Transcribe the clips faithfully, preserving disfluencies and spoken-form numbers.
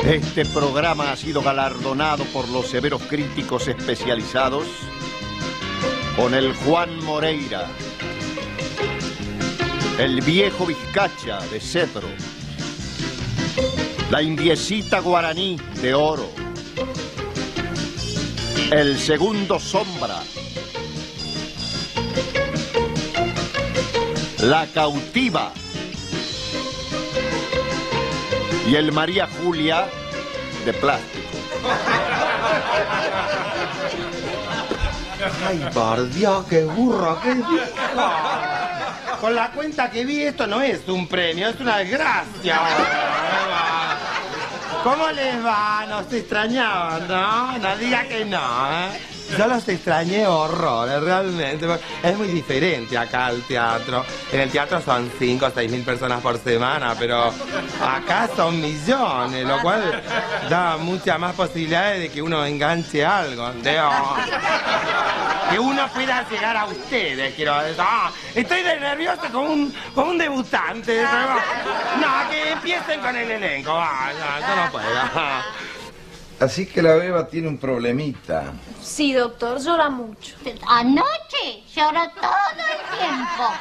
Este programa ha sido galardonado por los severos críticos especializados con el Juan Moreira, el viejo Vizcacha de cedro, la indiecita guaraní de oro, el segundo sombra, la cautiva y el María Julia de plástico. Ay, por Dios, qué burro, qué... Con la cuenta que vi, esto no es un premio, es una desgracia. ¿Cómo les va? Nos extrañaban, ¿no? No diga que no, ¿eh? Yo los extrañé horrores, realmente. Es muy diferente acá al teatro. En el teatro son cinco o seis mil personas por semana, pero acá son millones, lo cual da muchas más posibilidades de que uno enganche algo. Digo, que uno pueda llegar a ustedes, quiero decir. Ah, estoy de nervioso como un, como un debutante. No, que empiecen con el elenco. Ah, no, yo no puedo. Así que la beba tiene un problemita. Sí, doctor, llora mucho. Anoche lloró todo el tiempo.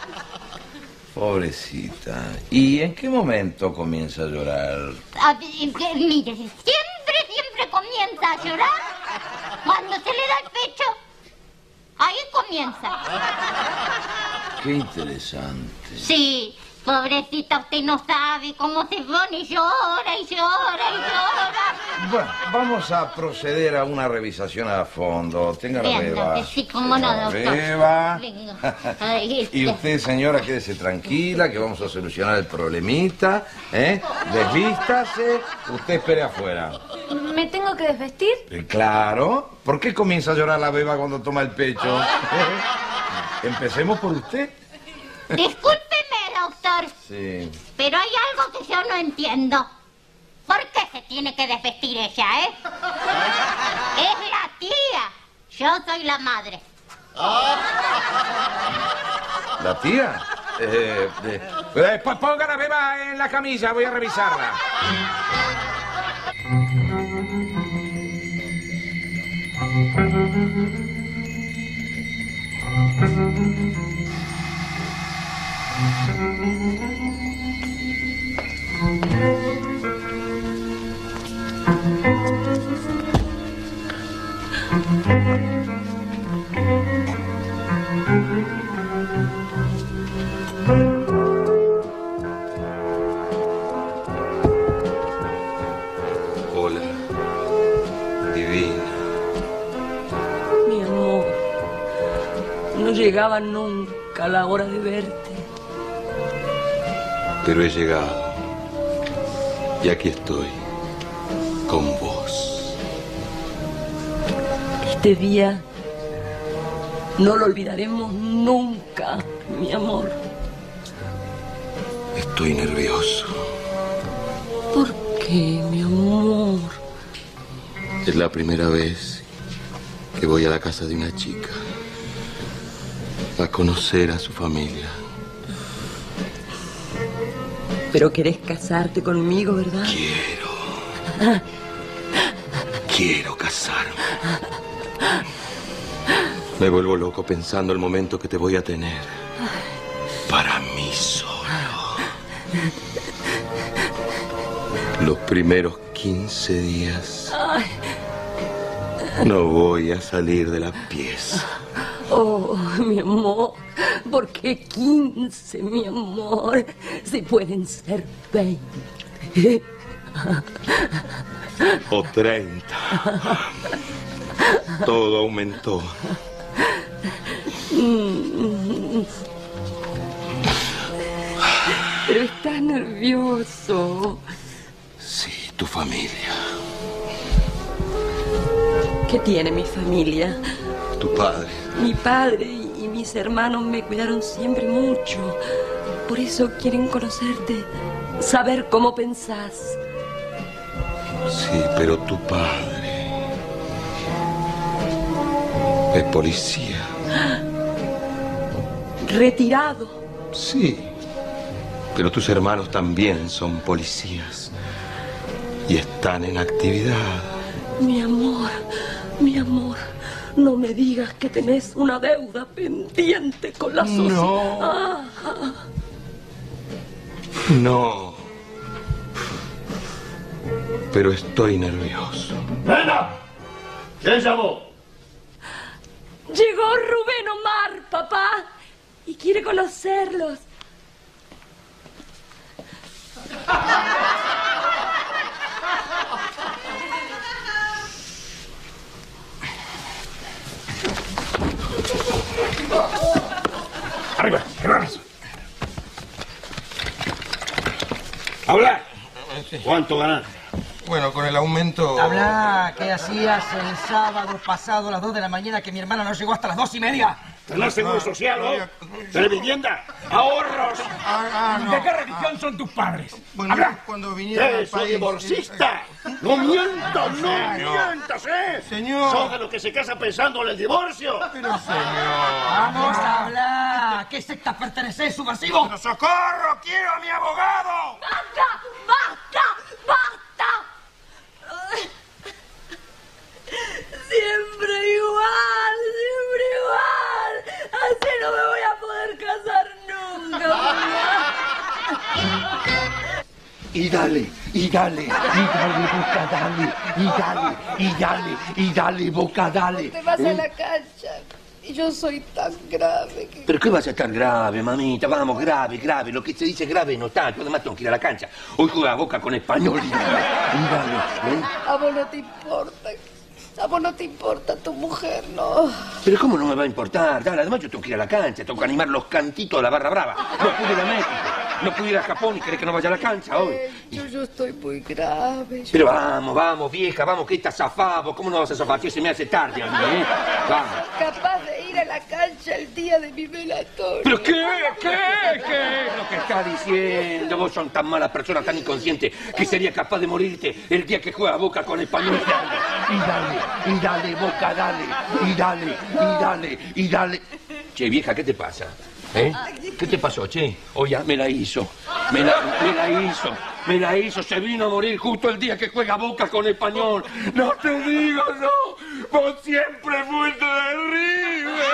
Pobrecita. ¿Y en qué momento comienza a llorar? A, mire, siempre, siempre comienza a llorar cuando se le da el pecho. Ahí comienza. Qué interesante. Sí. Pobrecita, usted no sabe cómo se pone y llora y llora y llora. Bueno, vamos a proceder a una revisación a fondo. Tenga la beba. Sí, cómo no, doctor. Beba. Venga. Ay, este. Y usted, señora, quédese tranquila, que vamos a solucionar el problemita. ¿eh? Desvístase, usted espere afuera. ¿Me tengo que desvestir? Eh, Claro. ¿Por qué comienza a llorar la beba cuando toma el pecho? Empecemos por usted. Discúlpeme, doctor. Sí. Pero hay algo que yo no entiendo. ¿Por qué se tiene que desvestir ella, eh? Es la tía. Yo soy la madre. ¿La tía? Eh, eh, eh, ponga la beba en la camilla, voy a revisarla. Hola, divina. Mi amor, no llegaba nunca la hora de verte. Pero he llegado. Y aquí estoy, con vos. Este día no lo olvidaremos nunca, mi amor. Estoy nervioso. ¿Por qué, mi amor? Es la primera vez que voy a la casa de una chica a conocer a su familia. Pero querés casarte conmigo, ¿verdad? Quiero. Quiero casarme. Me vuelvo loco pensando el momento que te voy a tener. Para mí solo. Los primeros quince días no voy a salir de la pieza. Oh, mi amor, ¿por qué quince, mi amor? Si pueden ser veinte. O treinta. Todo aumentó. Pero estás nervioso. Sí, tu familia. ¿Qué tiene mi familia? Tu padre. Mi padre y mis hermanos me cuidaron siempre mucho. Por eso quieren conocerte, saber cómo pensás. Sí, pero tu padre es policía. ¿Retirado? Sí, pero tus hermanos también son policías. y están en actividad. Mi amor, mi amor, no me digas que tenés una deuda pendiente con la sociedad. No. No. Pero estoy nervioso. ¡Nena! ¿Quién llamó? Llegó Rubén Omar, papá, y quiere conocerlos. Arriba, arriba. Habla. ¿Cuánto ganas? Bueno, con el aumento... Habla, ¿qué hacías el sábado pasado a las dos de la mañana que mi hermana no llegó hasta las dos y media? ¿Tenés seguro social, no? ¿Tenés vivienda? ¡Ahorros! Ah, ah, no. ¿De qué religión son tus padres? Bueno, Habla. cuando vinieron ¿Qué? al ¿Soy país... divorcista? ¡No mientas, no mientas, eh! Señor. ¿Sos de los que se casan pensando en el divorcio? Pero, señor... Vamos a hablar. ¿A qué secta pertenecés, subversivo? ¡Pero socorro! ¡Quiero a mi abogado! ¡Basta! ¡Basta! ¡Basta! Siempre igual, siempre igual. Así no me voy a poder casar nunca, mamá. Y dale, y dale, y dale, boca, dale, y dale, y dale, y dale, boca, dale. Te vas a ¿Eh? la cancha y yo soy tan grave que... ¿Pero qué vas a estar grave, mamita? Vamos, grave, grave. Lo que se dice grave no tanto. Además tengo que ir a la cancha. Hoy juega Boca con Español. Y dale, y dale, ¿eh? A vos no te importa. A vos no te importa tu mujer, ¿no? Pero ¿cómo no me va a importar? Dale, además yo tengo que ir a la cancha. Tengo que animar los cantitos de la barra brava. No pude ir a México. No pude ir a Japón y querés que no vaya a la cancha hoy. Eh, yo, yo estoy muy grave. yo- Pero vamos, vamos, vieja, vamos, que estás zafado. ¿Cómo no vas a zafar? Si se me hace tarde a mí, ¿eh? Vamos. Capaz de ir a la cancha el día de mi velatorio. ¿Pero qué? ¿Qué? ¿Qué es lo que está diciendo? Vos son tan malas personas, tan inconscientes, que sería capaz de morirte el día que juega Boca con Español. Y dale, y dale, Boca, dale, y dale, y dale, y dale. Che, vieja, ¿qué te pasa? ¿Eh? ¿Qué te pasó, che? Oye, me la hizo, me la, me la hizo, me la hizo. Se vino a morir justo el día que juega Boca con Español. No te digo, no. Vos siempre fuiste de River.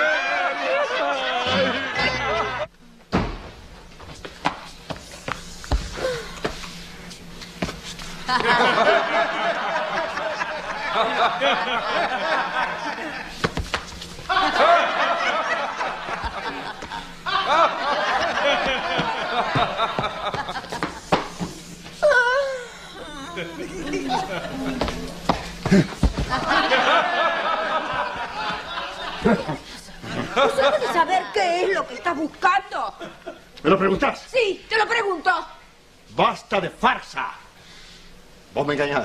¿Vos sabés saber qué es lo que estás buscando? ¿Me lo preguntás? Sí, te lo pregunto. ¡Basta de farsa! Vos me engañás.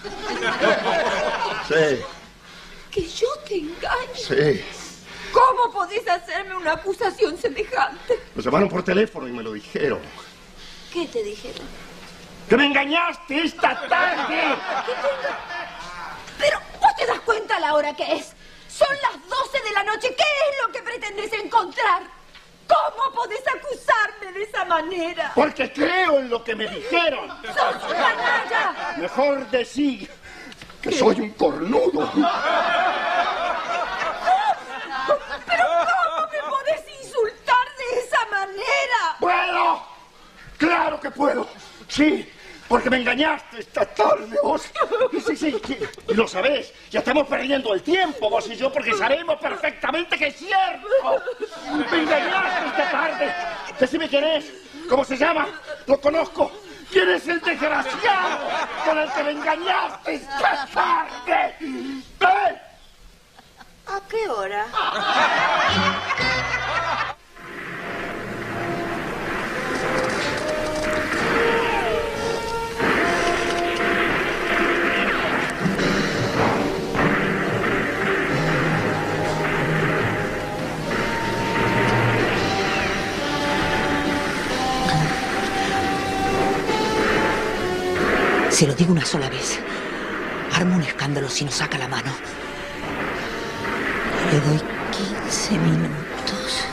Sí, ¿Que yo te engañe? sí. ¿Cómo podés hacerme una acusación semejante? Me llamaron por teléfono y me lo dijeron. ¿Qué te dijeron? ¡Que me engañaste esta tarde! Pero, ¿vos te das cuenta a la hora que es? Son las doce de la noche. ¿Qué es lo que pretendes encontrar? ¿Cómo podés acusarme de esa manera? Porque creo en lo que me dijeron. ¡Sos un canalla! Mejor decir que soy un cornudo. ¿Pero cómo me podés insultar de esa manera? ¡Puedo! ¡Claro que puedo! Sí, porque me engañaste esta tarde, vos. Sí, sí, sí. Y lo sabés. Ya estamos perdiendo el tiempo, vos y yo, porque sabemos perfectamente que es cierto. Me engañaste esta tarde. Decime quién es. ¿Cómo se llama? Lo conozco. ¿Quién es el desgraciado con el que me engañaste esta tarde? ¿Eh? ¿A qué hora? Se lo digo una sola vez. Arma un escándalo si no saca la mano. Le doy quince minutos.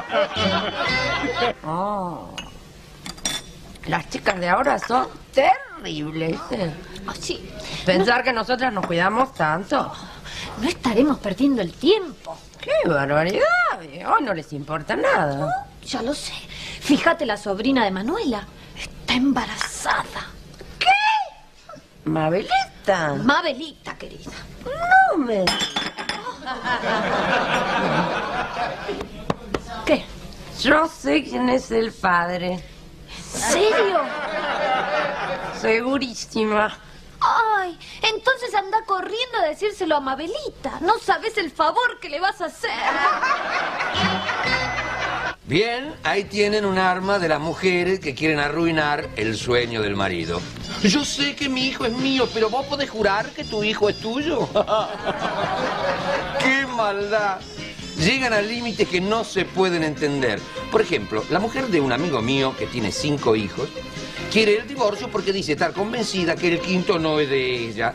Oh. Las chicas de ahora son terribles. terrible, ¿sí? Oh, sí. Pensar que nosotras nos cuidamos tanto. No estaremos perdiendo el tiempo. ¡Qué barbaridad! Hoy no les importa nada. No, ya lo sé. Fíjate, la sobrina de Manuela está embarazada. ¿Qué? ¿Mabelita? Mabelita, querida. No me... ¿Qué? Yo sé quién es el padre. ¿En serio? Segurísima. Ay, entonces anda corriendo a decírselo a Mabelita. No sabes el favor que le vas a hacer. Bien, ahí tienen un arma de las mujeres que quieren arruinar el sueño del marido. Yo sé que mi hijo es mío, pero vos podés jurar que tu hijo es tuyo. ¡Qué maldad! Llegan a límites que no se pueden entender. Por ejemplo, la mujer de un amigo mío que tiene cinco hijos quiere el divorcio porque dice estar convencida que el quinto no es de ella.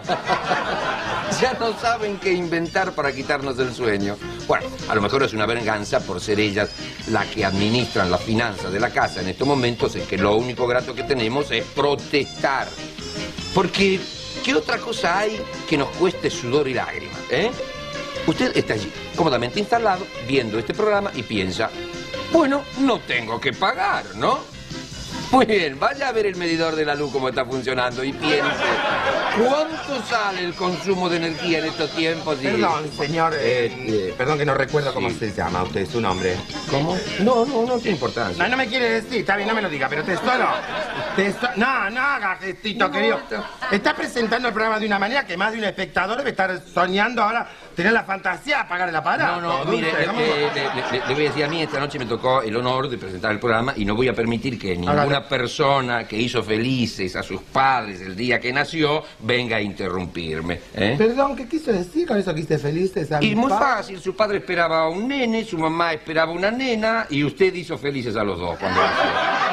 Ya no saben qué inventar para quitarnos el sueño. Bueno, a lo mejor es una venganza por ser ellas las que administran las finanzas de la casa en estos momentos, en que lo único grato que tenemos es protestar. Porque, ¿qué otra cosa hay que nos cueste sudor y lágrimas, eh? Usted está allí, cómodamente instalado, viendo este programa y piensa, bueno, no tengo que pagar, ¿no? Muy bien, vaya a ver el medidor de la luz cómo está funcionando y piense, ¿cuánto sale el consumo de energía en estos tiempos? Y... Perdón, señor, eh, eh, perdón que no recuerdo cómo Sí. se llama usted, su nombre. ¿Cómo? No, no, no tiene importancia. No, no me quiere decir, está bien, no me lo diga, pero tesoro. Testo... No, no haga gestito, querido. Está presentando el programa de una manera que más de un espectador debe estar soñando ahora tener la fantasía de apagar el aparato. No, no, mire, Dulce, eh, ¿cómo? eh, le, le- le voy a decir, a mí esta noche me tocó el honor de presentar el programa y no voy a permitir que ninguna Hágale. persona que hizo felices a sus padres el día que nació venga a interrumpirme. ¿eh? Perdón, ¿qué quiso decir con eso que hice felices a Y mi muy padre? fácil, su padre esperaba a un nene, su mamá esperaba una nena y usted hizo felices a los dos cuando nació.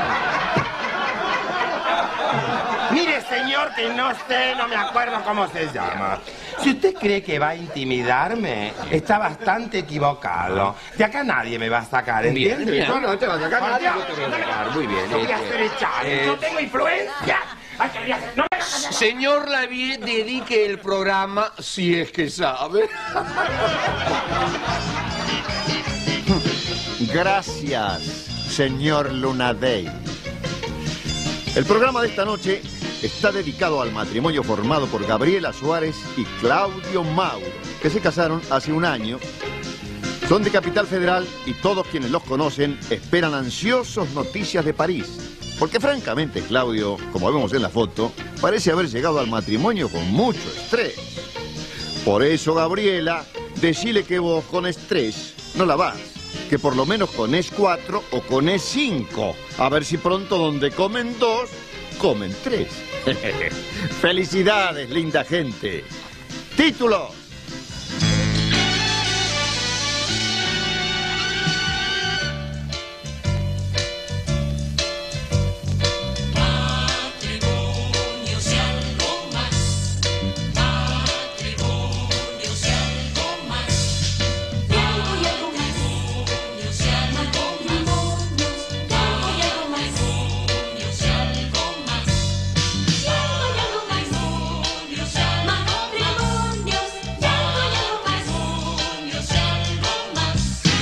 Mire, señor, que no sé, no me acuerdo cómo se llama. Si usted cree que va a intimidarme, está bastante equivocado. De acá nadie me va a sacar, Bien, ¿entiende? bien. Yo no te voy a sacar Por nadie, Dios. yo te voy a sacar. Muy bien, Yo voy a este, hacer echar, eh, yo tengo influencia. Ay, quería- no me- Señor Lavie, dedique el programa si es que sabe. Gracias, señor Lunadei. El programa de esta noche está dedicado al matrimonio formado por Gabriela Suárez y Claudio Mauro, que se casaron hace un año. Son de Capital Federal y todos quienes los conocen esperan ansiosos noticias de París. Porque francamente, Claudio, como vemos en la foto, parece haber llegado al matrimonio con mucho estrés. Por eso, Gabriela, decile que vos con estrés no la vas, que por lo menos con E S cuatro o con E S cinco. A ver si pronto donde comen dos, comen tres. Felicidades, linda gente. Título. Matrimonios y algo más. Matrimonios y algo más. Y algo y algo más. Matrimonios y algo más. Y algo y algo más. Matrimonios y algo más. Y algo y algo más. Matrimonios y algo más. Matrimonios y algo y algo más. Matrimonios y algo más.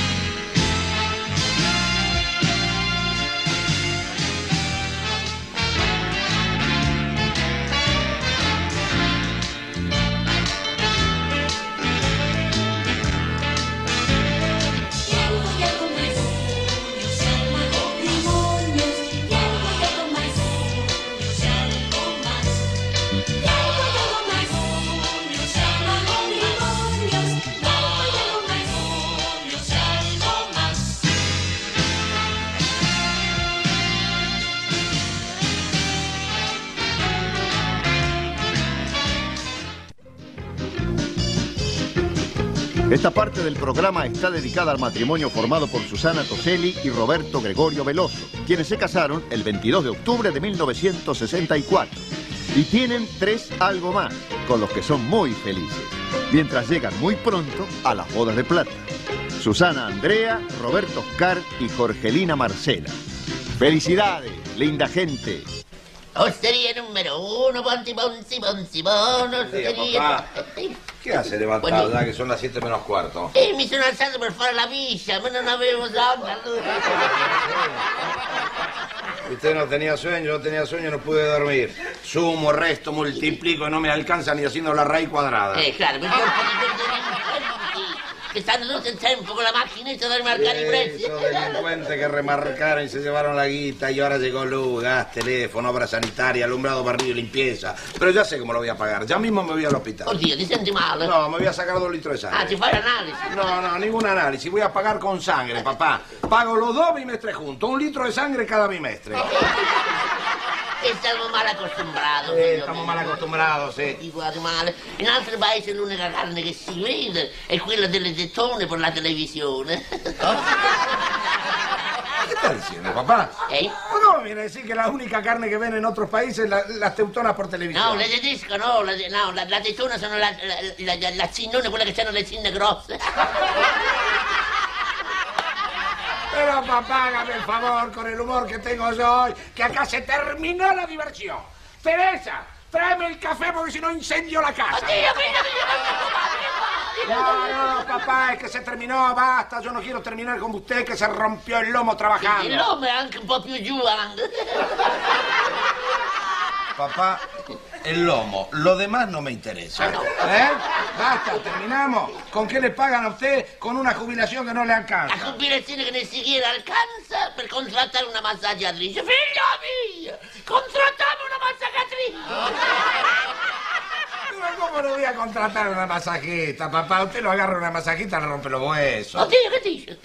Y algo y algo más. Matrimonios y algo y algo más. Matrimonios y algo más. Y algo y algo más. Matrimonios y algo matrimonios. Y algo y algo más. Matrimonios y algo más. Esta parte del programa está dedicada al matrimonio formado por Susana Toselli y Roberto Gregorio Veloso, quienes se casaron el veintidós de octubre de mil novecientos sesenta y cuatro. Y tienen tres algo más, con los que son muy felices, mientras llegan muy pronto a las bodas de plata. Susana Andrea, Roberto Oscar y Jorgelina Marcela. Felicidades, linda gente. Ostería número uno, Ponzi, Ponzi, Ponzi, Bon, osteria... papà. Che hace levantado Bueno. ya que son las siete menos cuarto? E mi sono alzato per fare la viscia, ma non avevo sonno allora. Usted no tenía sueño, yo tenía sueño y no pude dormir. Sumo, resto, multiplico y no me alcanza ni haciendo la raíz cuadrada. Eh, claro, perché ho un po' di perdoni che stanno tutto il tempo con la macchinetta da rimarcare i prezzi. Esos delincuentes que remarcaron y se llevaron la guita y ahora llegó luz, gas, teléfono, obra sanitaria, alumbrado, barrido y limpieza. Pero ya sé cómo lo voy a pagar. Ya mismo me voy al hospital. Oddio, ti senti male? No, me voy a sacar dos litros de sangre. Ah, ti fai l'analisi? No, no, ningún análisis. Voy a pagar con sangre, papá. Pago los dos bimestres juntos. Un litro de sangre cada bimestre. E siamo mal acostumbrados. Eh, estamos mal acostumbrados, sí. Ti guardi male. In altri paesi l'unica carne che si vede è quella delle tettone per la televisione. ¿Qué estás diciendo, papá? ¿Eh? ¿Cómo viene a decir que la única carne que ven en otros países es la, las teutonas por televisión? No, le tedesche no, la, no, la, la tettona sono la, la, la, la cinnone, quella che hanno le cinne grosse. Pero papá, hágame el favor con el humor que tengo yo hoy, que acá se terminó la diversión. Teresa, tráeme el café porque si no incendio la casa. No, no, papá, es que se terminò, basta, yo no quiero terminar con usted que se rompió el lomo trabajando. Il lomo è anche un po' più giù, anche. Papá, el lomo, lo demás no me interesa. ¿Eh? Basta, terminamos. ¿Con qué le pagan a usted con una jubilación que no le alcanza? La jubilazione che ne siquiera alcanza per contrattare una massaggiatrice. Figlia mia, contrattame una massaggiatrice. ¿Cómo no voy a contratar una masajista, papá? Usted lo agarra una masajista y le rompe los huesos. Oddio, che dice?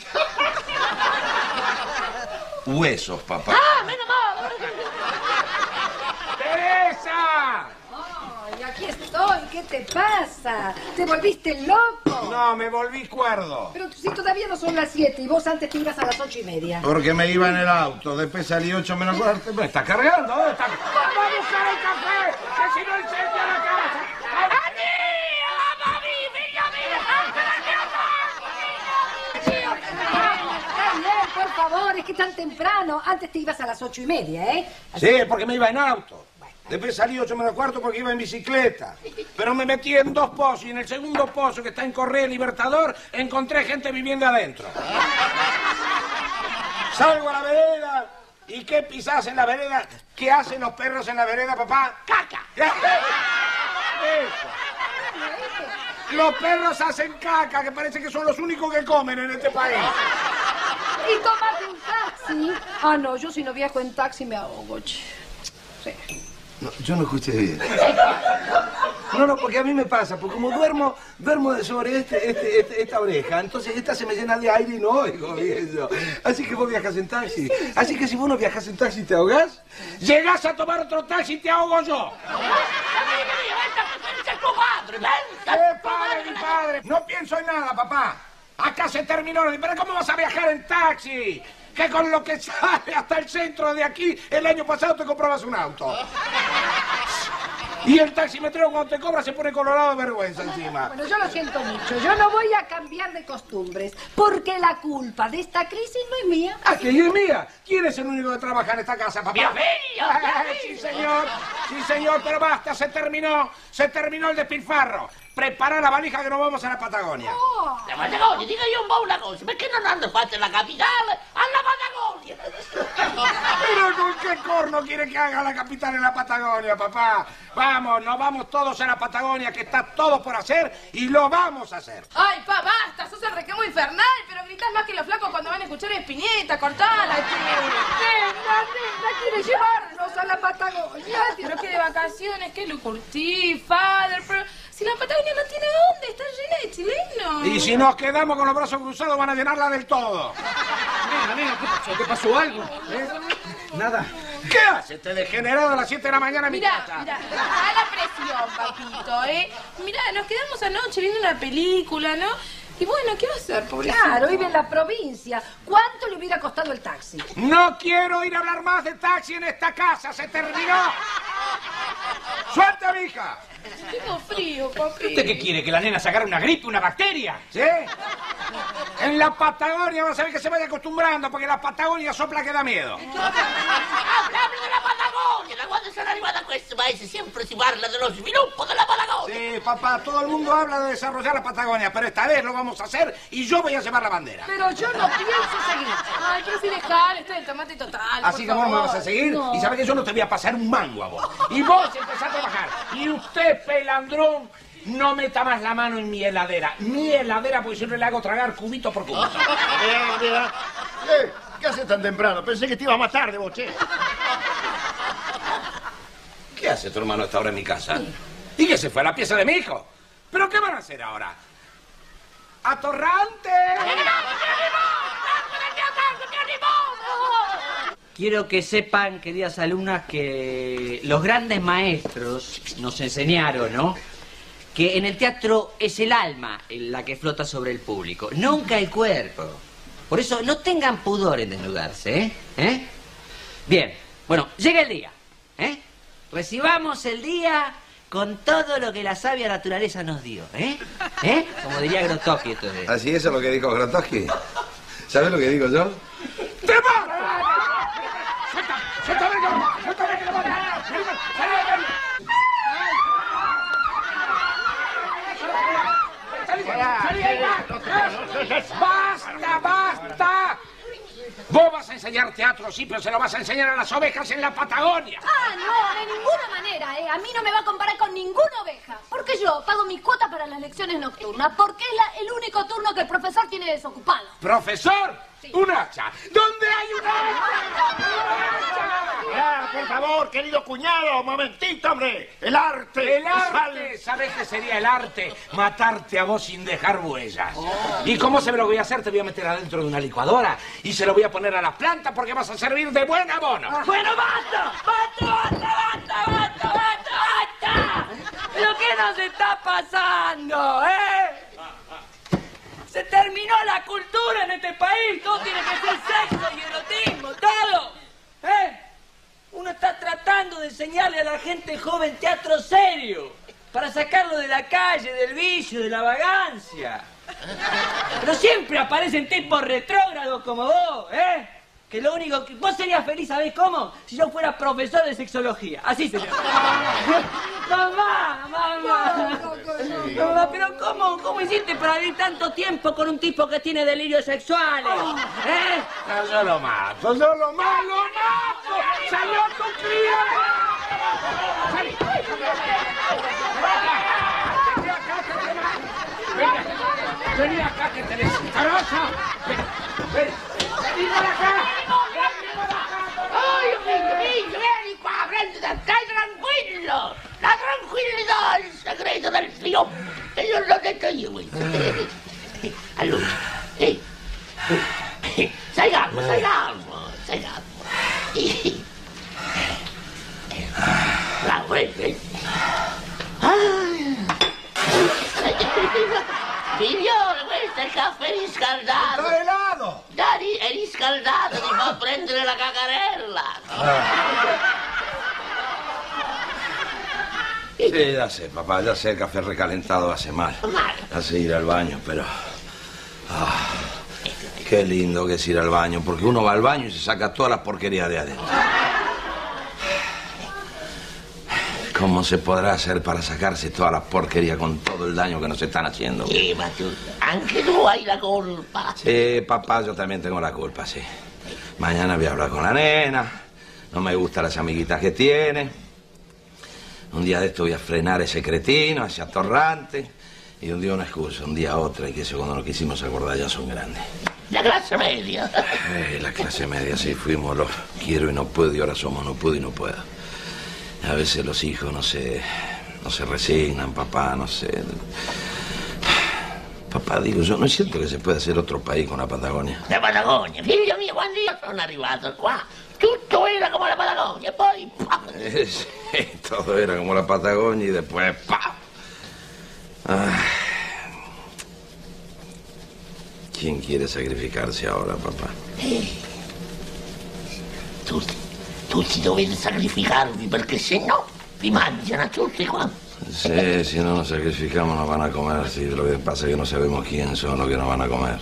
Huesos, papá. Ah, meno male. ¡Teresa! Ay, aquí estoy. ¿Qué te pasa? ¿Te volviste loco? No, me volví cuerdo. Pero si todavía no son las siete y vos antes te ibas a las ocho y media. Porque me iba en el auto, después salí ocho menos cuarto. ¿Me está cargando? ¿Dónde está? ¡Vamos a buscar el café! ¡Que si no incendia la casa! Por favor, es que tan temprano. Antes te ibas a las ocho y media, ¿eh? Así- Sí, porque me iba en auto. Después salí ocho menos cuarto porque iba en bicicleta. Pero me metí en dos pozos y en el segundo pozo, que está en Correa Libertador, encontré gente viviendo adentro. Salgo a la vereda. ¿Y qué pisás en la vereda? ¿Qué hacen los perros en la vereda, papá? ¡Caca! Eso. Los perros hacen caca, que parece que son los únicos que comen en este país. ¿Y tomate un taxi? Ah, no, yo si no viajo en taxi me ahogo, che. Sí. No, yo no escuché bien. No, no, porque a mí me pasa, porque como duermo, duermo de sobre este, este, este- esta oreja, entonces esta se me llena de aire y no oigo bien yo. Así que vos viajás en taxi. Así que si vos no viajás en taxi, ¿te ahogás? Llegás a tomar otro taxi y te ahogo yo. ¡Eh, padre, mi padre! No pienso en nada, papá. Acá se terminó. ¿Pero cómo vas a viajar en taxi? Que con lo que sale hasta el centro de aquí, el año pasado te comprabas un auto. Y el taximetrero cuando te cobra se pone colorado de vergüenza encima. Bueno, yo lo siento mucho. Yo no voy a cambiar de costumbres. Porque la culpa de esta crisis no es mía. ¿Ah, que es mía? ¿Quién es el único que trabaja en esta casa, papá? ¡Mi abuelo! Eh, Sí, señor. Sí, señor, pero basta, se terminó. Se terminó el despilfarro. Prepara la valija que nos vamos a la Patagonia. La Patagonia, dica io un po' una cosa, perché non hanno fatto la capitale alla Patagonia? ¿Pero con qué corno quiere que haga la capital en la Patagonia, papá? Vamos, nos vamos todos a la Patagonia, que está todo por hacer y lo vamos a hacer. Ay, pa, basta, sos el requemo infernal, pero gritás más que los flacos cuando van a escuchar Espineta, cortala, che. Nena, nena, quiere llevarnos a la Patagonia. Pero que de vacaciones, que lo curtí, father, pero si la Patagonia no tiene dónde, está llena de chilenos. Y si nos quedamos con los brazos cruzados van a llenarla del todo. Nena, nena, ¿qué pasó? ¿Te pasó algo? ¿Eh? Nada. ¿Qué hace este degenerado a las siete de la mañana en mi Mirá, casa? mirá, a la presión, papito, ¿eh? Mirá, nos quedamos anoche viendo una película, ¿no? Y bueno, ¿qué va a hacer, pobrecito? Claro, vive en la provincia. ¿Cuánto le hubiera costado el taxi? No quiero ir a hablar más de taxi en esta casa, se terminó. ¡Suelta, mija! Tengo frío, papi. ¿Usted qué quiere? ¿Que la nena se agarre una gripe, una bacteria? ¿Sí? En la Patagonia vas a ver que se vaya acostumbrando, porque la Patagonia sopla que da miedo. Habla de la Patagonia, da quando sono arrivato a questo paese sempre si parla dello sviluppo della Patagonia. Sí, papá, todo el mundo habla de desarrollar la Patagonia, pero esta vez lo vamos a hacer y yo voy a llevar la bandera. Pero yo no pienso seguir. Ay, pero si dejale, estoy en tomate total. Así que por vos me favor. vas a seguir No. y sabés que yo no te voy a pasar un mango a vos. Y vos empezás a trabajar. Y usted, pelandrón, no meta más la mano en mi heladera. Mi heladera, porque siempre le hago tragar cubito por cubito. Mira, mira. Eh, ¿Qué haces tan temprano? Pensé que te iba a matar de boche. ¿Qué hace tu hermano a esta hora en mi casa? ¿Y que se fue a la pieza de mi hijo? ¿Pero qué van a hacer ahora? ¡Atorrante! Quiero que sepan, queridas alumnas, que los grandes maestros nos enseñaron, ¿no?, que en el teatro es el alma la que flota sobre el público, nunca el cuerpo. Por eso no tengan pudor en desnudarse, ¿eh? ¿Eh? Bien, bueno, llega el día, ¿eh? Recibamos el día con todo lo que la sabia naturaleza nos dio, ¿eh? ¿Eh? Como diría Grotowski, esto es. ¿Así eso es lo que dijo Grotowski? ¿Sabes lo que digo yo? ¡Te mato! ¡Suelta! ¡Suéltame! ¡Suéltame que te mato! ¡Basta, basta! Vos vas a enseñar teatro, sí, pero se lo vas a enseñar a las ovejas en la Patagonia. Ah, no, de ninguna manera, ¿eh? A mí no me va a comparar con ninguna oveja. Porque yo pago mi cuota para las lecciones nocturnas, porque es la- el único turno que el profesor tiene desocupado. ¡Profesor! ¡Un hacha! ¿Dónde hay un Ah, por favor, querido cuñado, un momentito, hombre. El arte. El arte, ¿sabes qué sería el arte? Matarte a vos sin dejar huellas. ¿Y cómo se me lo voy a hacer? Te voy a meter adentro de una licuadora y se lo voy a poner a las plantas porque vas a servir de buen abono. Bueno, basta, basta, basta, basta, basta, basta, basta. ¿Pero qué nos está pasando, eh? Se terminó la cultura en este país. Todo tiene que ser sexo y erotismo, todo. ¿Eh? Uno está tratando de enseñarle a la gente joven teatro serio para sacarlo de la calle, del vicio, de la vagancia. Pero siempre aparecen tipos retrógrados como vos, ¿eh? Que lo único que... Vos serías feliz, ¿sabés cómo? Si yo fuera profesor de sexología. Así sería. Mamá, mamá. Mamá, pero ¿cómo, cómo hiciste para vivir tanto tiempo con un tipo que tiene delirios sexuales? ¿Eh? No, yo lo mato, yo lo mato, lo mato. ¡Salió tu cría! ¡Salí! Vení acá que te desencarosa. Ven, vení para acá. ¡Ay, figlio, figlio, vieni qua, prenditi, stai tranquillo! La tranquillità è il segreto del trionfo, e io l'ho detto io questo. Allora, eh, eh, stai calmo, stai calmo, stai calmo. Bravo, vedi? Figliolo, questo è il caffè riscaldato. Sta helado. Dai, è riscaldato, ti fa prendere la cacarella. Sí, ya sé, papá, ya sé, el café recalentado hace mal. Mal. Hace ir al baño, pero... Ah, qué lindo que es ir al baño, porque uno va al baño y se saca todas las porquerías de adentro. ¿Cómo se podrá hacer para sacarse todas las porquerías con todo el daño que nos están haciendo? Sì, ma tu, anche tu hai la colpa. Sí, papá, yo también tengo la culpa, sí. Mañana voy a hablar con la nena. No me gustan las amiguitas que tiene. Un día de esto voy a frenar ese cretino, ese atorrante. Y un día una excusa, un día otra. Y que eso cuando nos quisimos acordar ya son grandes. La clase media. Eh, la clase media, sí, fuimos los quiero y no puedo y ahora somos no puedo y no puedo. A veces los hijos no se, no se resignan, papá, no sé. Papà, dico, io non sento che si può essere otro paese con la Patagonia. La Patagonia, figlio mio, quando io sono arrivato qua, tutto era come la Patagonia, poi... ¡pam! Eh, sí, todo era como la Patagonia y después ¡pam! Ah. ¿Quién quiere sacrificarse ahora, papà? Eh, tutti, tutti dovete sacrificarvi perché se no vi mangiano tutti quanti. Sí, si no nos sacrificamos nos van a comer, sí. Lo que pasa es que no sabemos quién son los que nos van a comer.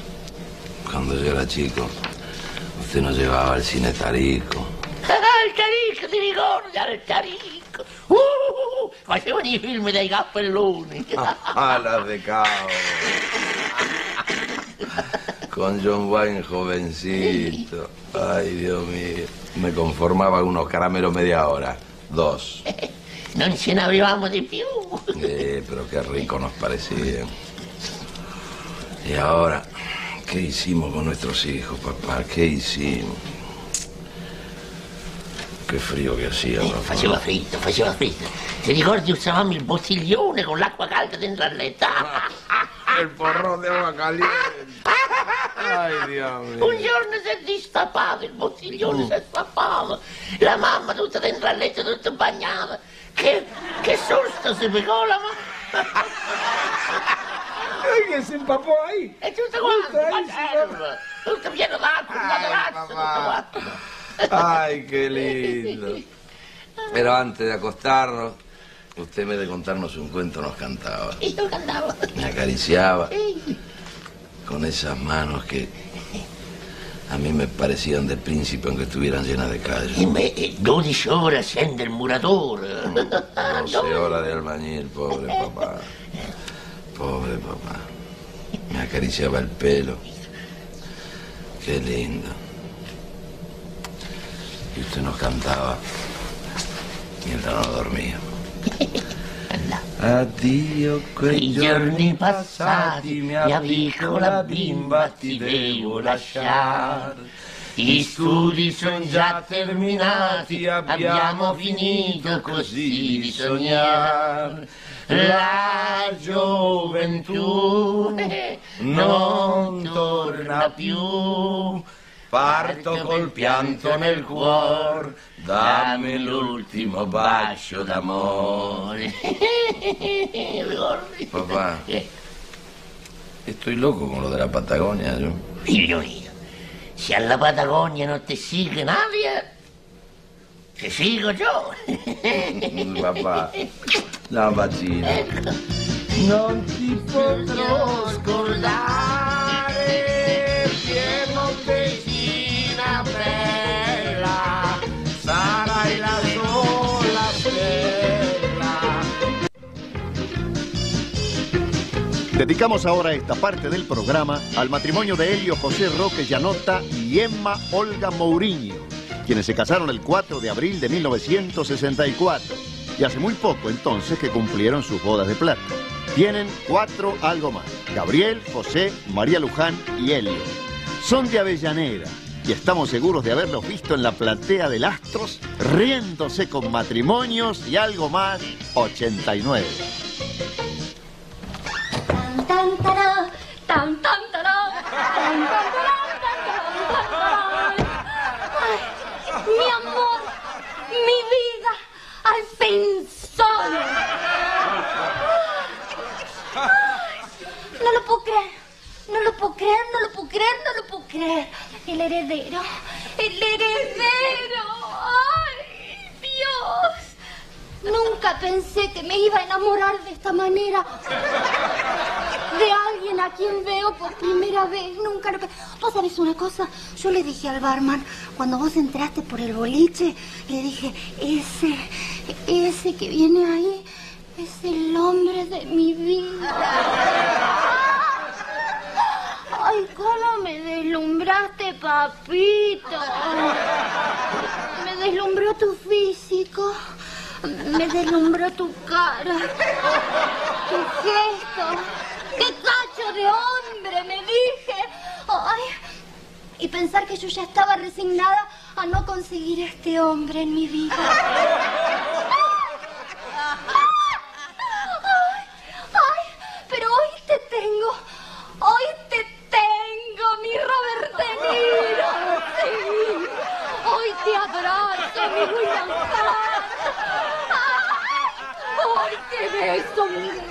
Cuando yo era chico, usted nos llevaba al cine Tarico. Ah, il Tarico, ti ricordi al Tarico. Uh, facevano i film dei cappelloni. Ah, las de Cabo. Con John Wayne jovencito. Ay, Dios mío. Me conformaba unos caramelos media hora. Dos. Non ce n'avevamo di più. Eh, pero qué rico nos parecía. Y ahora, ¿qué hicimos con nuestros hijos, papá? ¿Qué hicimos? Che frio che sia, Eh, papà. faceva freddo, faceva freddo. Ti ricordi usavamo il bottiglione con l'acqua calda dentro al letto? Il porrón de agua caliente. Ay, Dios mío. Un giorno si è distappato, il bottiglione si è stappato. La mamma tutta dentro al letto, tutta bagnata. Che, che susto si picò la mamma. Ay, que se empapó ahí. E tutto quanto, ma certo, tutto pieno d'acqua, un materasso, tutto quanto. Ay, qué lindo. Pero antes de acostarnos, usted en vez de contarnos un cuento nos cantaba. Y yo cantavo. Me acariciaba con esas manos que a mí me parecían de príncipe aunque estuvieran llenas de callos. E me, eh, dodici ore scende il muratore. doce horas de albañil, pobre papá. Pobre papá. Me acariciaba el pelo. Qué lindo. Y usted nos cantaba mientras no dormíamos. Addio quei giorni passati, mia piccola bimba, ti devo lasciare. Gli studi sono già terminati, abbiamo finito così di sognare. La gioventù non torna più. Parto col pianto nel cuore, dammi l'ultimo bacio d'amore. Papá, estoy loco con lo de la Patagonia, yo. Figlio mio, se alla Patagonia non ti sigue nadie, ti sigo io. Papá, la bacina. Non ti potrò scordare, piemontesina bella, sarai la sola stella. Dedicamos ahora esta parte del programa al matrimonio de Helio José Roque Llanotta y Emma Olga Mourinho, quienes se casaron el cuatro de abril de mil novecientos sesenta y cuatro, y hace muy poco entonces que cumplieron sus bodas de plata. Tienen cuatro algo más: Gabriel, José, María Luján y Helio. Son de Avellaneda y estamos seguros de haberlos visto en la platea del Astros, riéndose con matrimonios y algo más ochenta y nueve. Tan, tan, tará, tan, tan, tará, tan, tan, tará, tan, tan, tará. Ay, mi amor, mi vida, al fin solo. No lo puedo creer, no lo puedo creer, no lo puedo creer, no lo puedo creer. El heredero, el heredero. ¡Ay, Dios! Nunca pensé que me iba a enamorar de esta manera. De alguien a quien veo por primera vez. Nunca lo pensé. ¿Vos sabés una cosa? Yo le dije al barman, cuando vos entraste por el boliche, le dije, ese, ese que viene ahí es el hombre de mi vida. Ay, cómo me deslumbraste, papito. Me deslumbró tu físico. Me deslumbró tu cara. Tu gesto. ¡Qué cacho de hombre! Me dije. Ay, y pensar que yo ya estaba resignada a no conseguir este hombre en mi vida. Ay, pero hoy te tengo, hoy te tengo, mi Robert De Niro, sí. Hoy te abrazo, mi William Hart. Hoy te beso,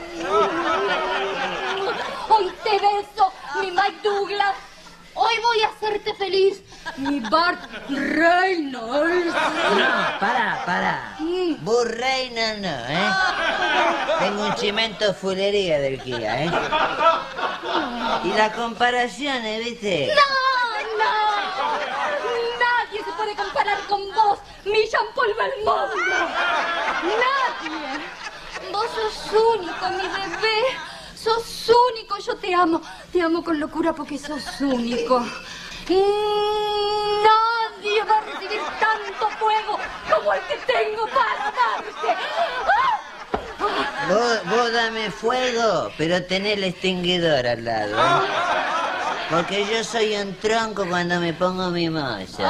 hoy te beso, mi Mike Douglas. Hoy voy a hacerte feliz, mi Bart Reynolds. No, pará, pará. Vos reina no, ¿eh? Tengo un chimento fulería del Kia, ¿eh? Y las comparaciones, ¿viste? No, no. Nadie se puede comparar con vos. mi Jean-Paul Belmondo. Nadie. Vos sos único, mi bebé. Sos único, yo te amo. Te amo con locura porque sos único. Nadie va a recibir tanto fuego como el que tengo para darte. Vos, vos dame fuego, pero tenés el extinguidor al lado, ¿eh? Porque yo soy un tronco cuando me pongo mimosa.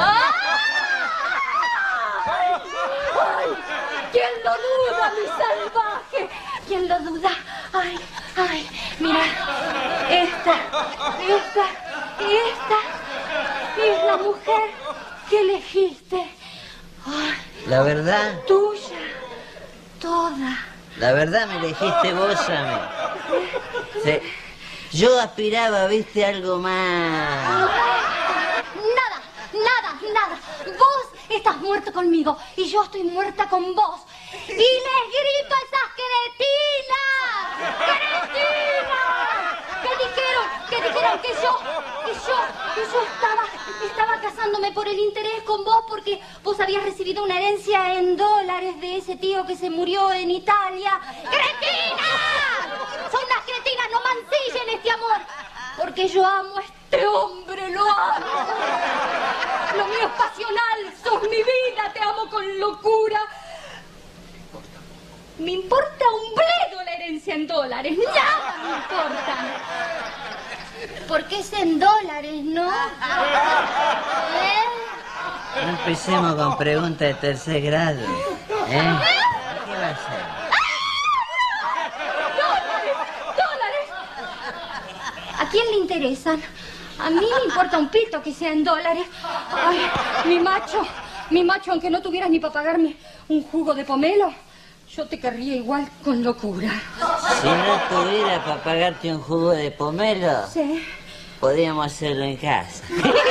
¡Ay! ¿Quién lo duda, mi salvaje? ¿Quién lo duda? Ay, ay, mira, esta, esta y esta es la mujer que elegiste. Ay, La verdad, tuya, toda. la verdad me elegiste vos a mí. Sí. Yo aspiraba, viste, algo más. Nada, nada, nada. Vos estás muerto conmigo y yo estoy muerta con vos. Y les grito a esas cretinas. ¡Cretinas! Que dijeron, que dijeron que yo, que yo, que yo estaba, estaba casándome por el interés con vos porque vos habías recibido una herencia en dólares de ese tío que se murió en Italia. ¡Cretinas! Son unas cretinas, no mancillen este amor. Porque yo amo a este hombre, lo amo. Lo mío es pasional, sos mi vida, te amo con locura. Me importa un bledo la herencia en dólares, nada me importa. Porque es en dólares, ¿no? ¿Eh? No empecemos con preguntas de tercer grado. ¿Eh? ¿Qué va a hacer? ¡Dólares! ¡Dólares! ¿A quién le interesan? A mí me importa un pito que sea en dólares. Ay, mi macho, mi macho, aunque no tuvieras ni para pagarme un jugo de pomelo, yo te querría igual con locura. Si no tuviera para pagarte un jugo de pomelo, Sí. podríamos hacerlo en casa.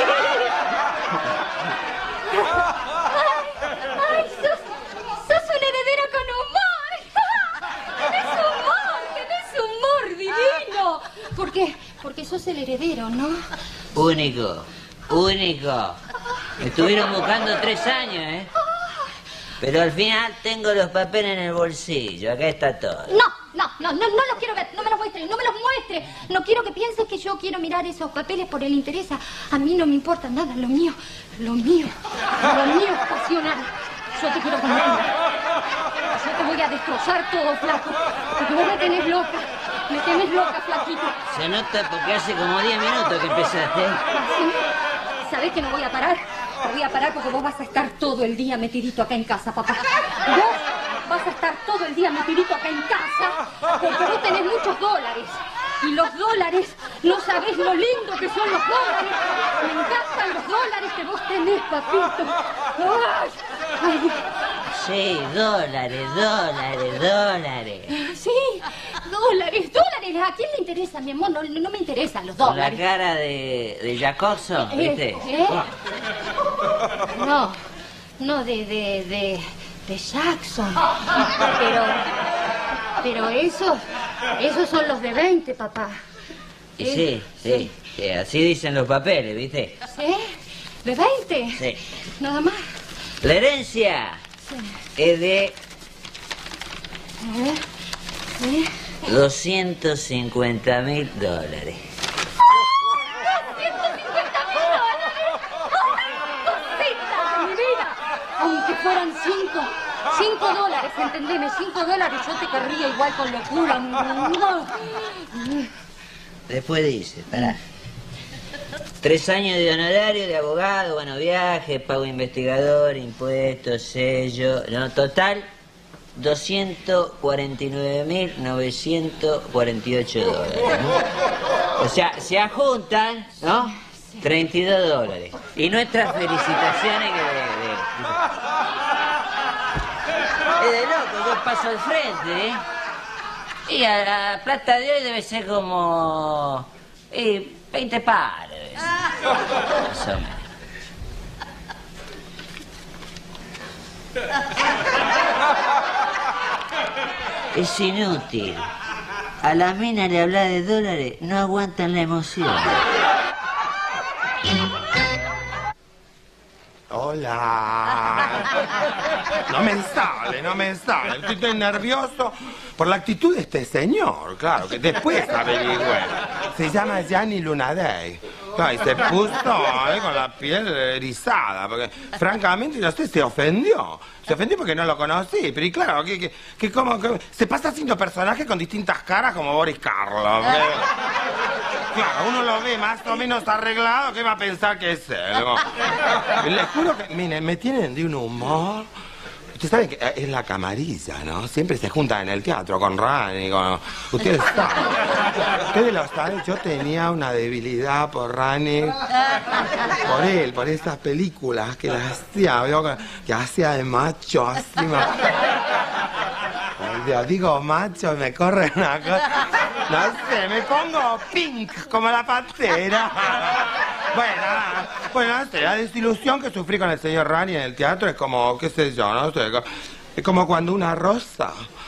¡Ay, sos, sos un heredero con humor! ¡Tenés humor! ¡Tenés humor divino! ¿Por qué? Porque sos el heredero, ¿no? Único, único. Me estuvieron buscando tres años, ¿eh? Pero al final tengo los papeles en el bolsillo. Acá está todo. No, no, no, no, no los quiero ver. No me los muestre, no me los muestre. No quiero que pienses que yo quiero mirar esos papeles por el interés. A, a mí no me importa nada. Lo mío, lo mío, lo mío es pasional. Yo te quiero con locura. Yo te voy a destrozar todo, flaco. Porque vos me tenés loca. Me tenés loca, flaquito. Se nota porque hace como diez minutos que empezaste. ¿Sí? ¿Sabés que no voy a parar? No voy a parar porque vos vas a estar todo el día metidito acá en casa, papá. Vos vas a estar todo el día metidito acá en casa porque vos tenés muchos dólares. Y los dólares, no sabés lo lindo que son los dólares. Me encantan los dólares que vos tenés, papito. Ay, ay. Sí, dólares, dólares, dólares. Sí, dólares, dólares. ¿A quién le interesa, mi amor? No, no me interesan los Con la dólares. cara de, de Jacoso, ¿viste? Eh, ¿eh? No, no, de, de, de, de Jackson. Pero, pero esos, esos son los de veinte, papá. Y sí, sí, sí, así dicen los papeles, ¿viste? ¿Sí? ¿De veinte? Sí. Nada más. La herencia Sí. es de A ver, ¿sí? doscientos cincuenta mil dólares. ¡doscientos cincuenta mil dólares! ¡Ay, cosita de mi vida! Aunque fueran cinco, cinco dólares, entendeme, cinco dólares, yo te querría igual con locura. Después dice, pará. Tres años de honorario de abogado, bueno, viaje, pago investigador, impuestos, sello. No, total, doscientos cuarenta y nueve mil novecientos cuarenta y ocho dólares. ¿No? O sea, se adjuntan, ¿no? treinta y dos dólares. Y nuestras felicitaciones que de... de- Es de loco, yo paso al frente, ¿eh? Y a la plata de hoy debe ser como... eh, veinte pares. Más o menos. Es inútil. A las minas le habla de dólares, no aguantan la emoción. Hola. No me sale, no me sale. Estoy tan nervioso por la actitud de este señor, claro, que después averigüé. Se llama Gianni Lunadei. Claro, y se puso eh, con la piel erizada, porque francamente, no sé, se ofendió. Se ofendió porque no lo conocí, pero y claro, que, que, que como que se pasa haciendo personajes con distintas caras como Boris Karloff. Que, claro, uno lo ve más o menos arreglado, ¿qué va a pensar que es él? Les juro que, miren, me tienen de un humor. Ustedes saben que es la camarilla, ¿no? Siempre se juntan en el teatro con Rani, con... Ustedes saben. Ustedes lo saben, yo tenía una debilidad por Rani. Por él, por esas películas que las hacía, veo que, que hacía de macho, así ma... Ay, Dios, digo macho, me corre una cosa... No sé, me pongo pink como la pantera. Bueno, nada, bueno, no sé, la desilusión que sufrí con el señor Rani en el teatro es como, qué sé yo, no sé, es como cuando una rosa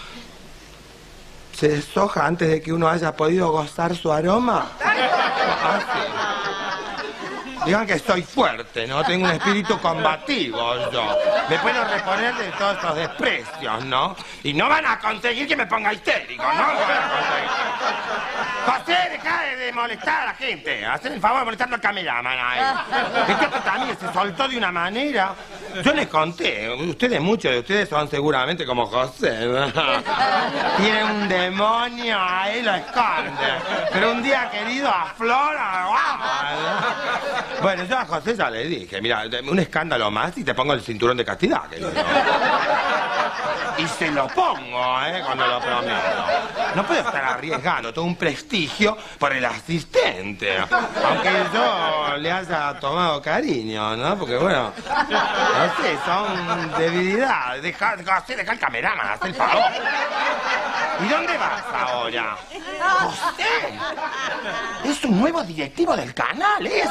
se deshoja antes de que uno haya podido gozar su aroma. Así. Digan que soy fuerte, ¿no? Tengo un espíritu combativo yo. Me puedo reponer de todos estos desprecios, ¿no? Y no van a conseguir que me ponga histérico, ¿no? No van a conseguir. José, deja de, de molestar a la gente. Hacen el favor de molestando al cameraman ahí. Este también se soltó de una manera. Yo les conté, ustedes, muchos de ustedes son seguramente como José, ¿no? Tiene un demonio ahí, lo esconde. Pero un día querido aflora, ¿no? Bueno, yo a José ya le dije, mira, un escándalo más y te pongo el cinturón de castidad, querido. Y se lo pongo, ¿eh? Cuando lo prometo. No puedo estar arriesgando todo un prestigio por el asistente. Aunque yo le haya tomado cariño, ¿no? Porque, bueno, no sé, son debilidades. Deja, José, deja el cameraman, haz el favor. ¿Y dónde vas ahora? José, es un nuevo directivo del canal, ese.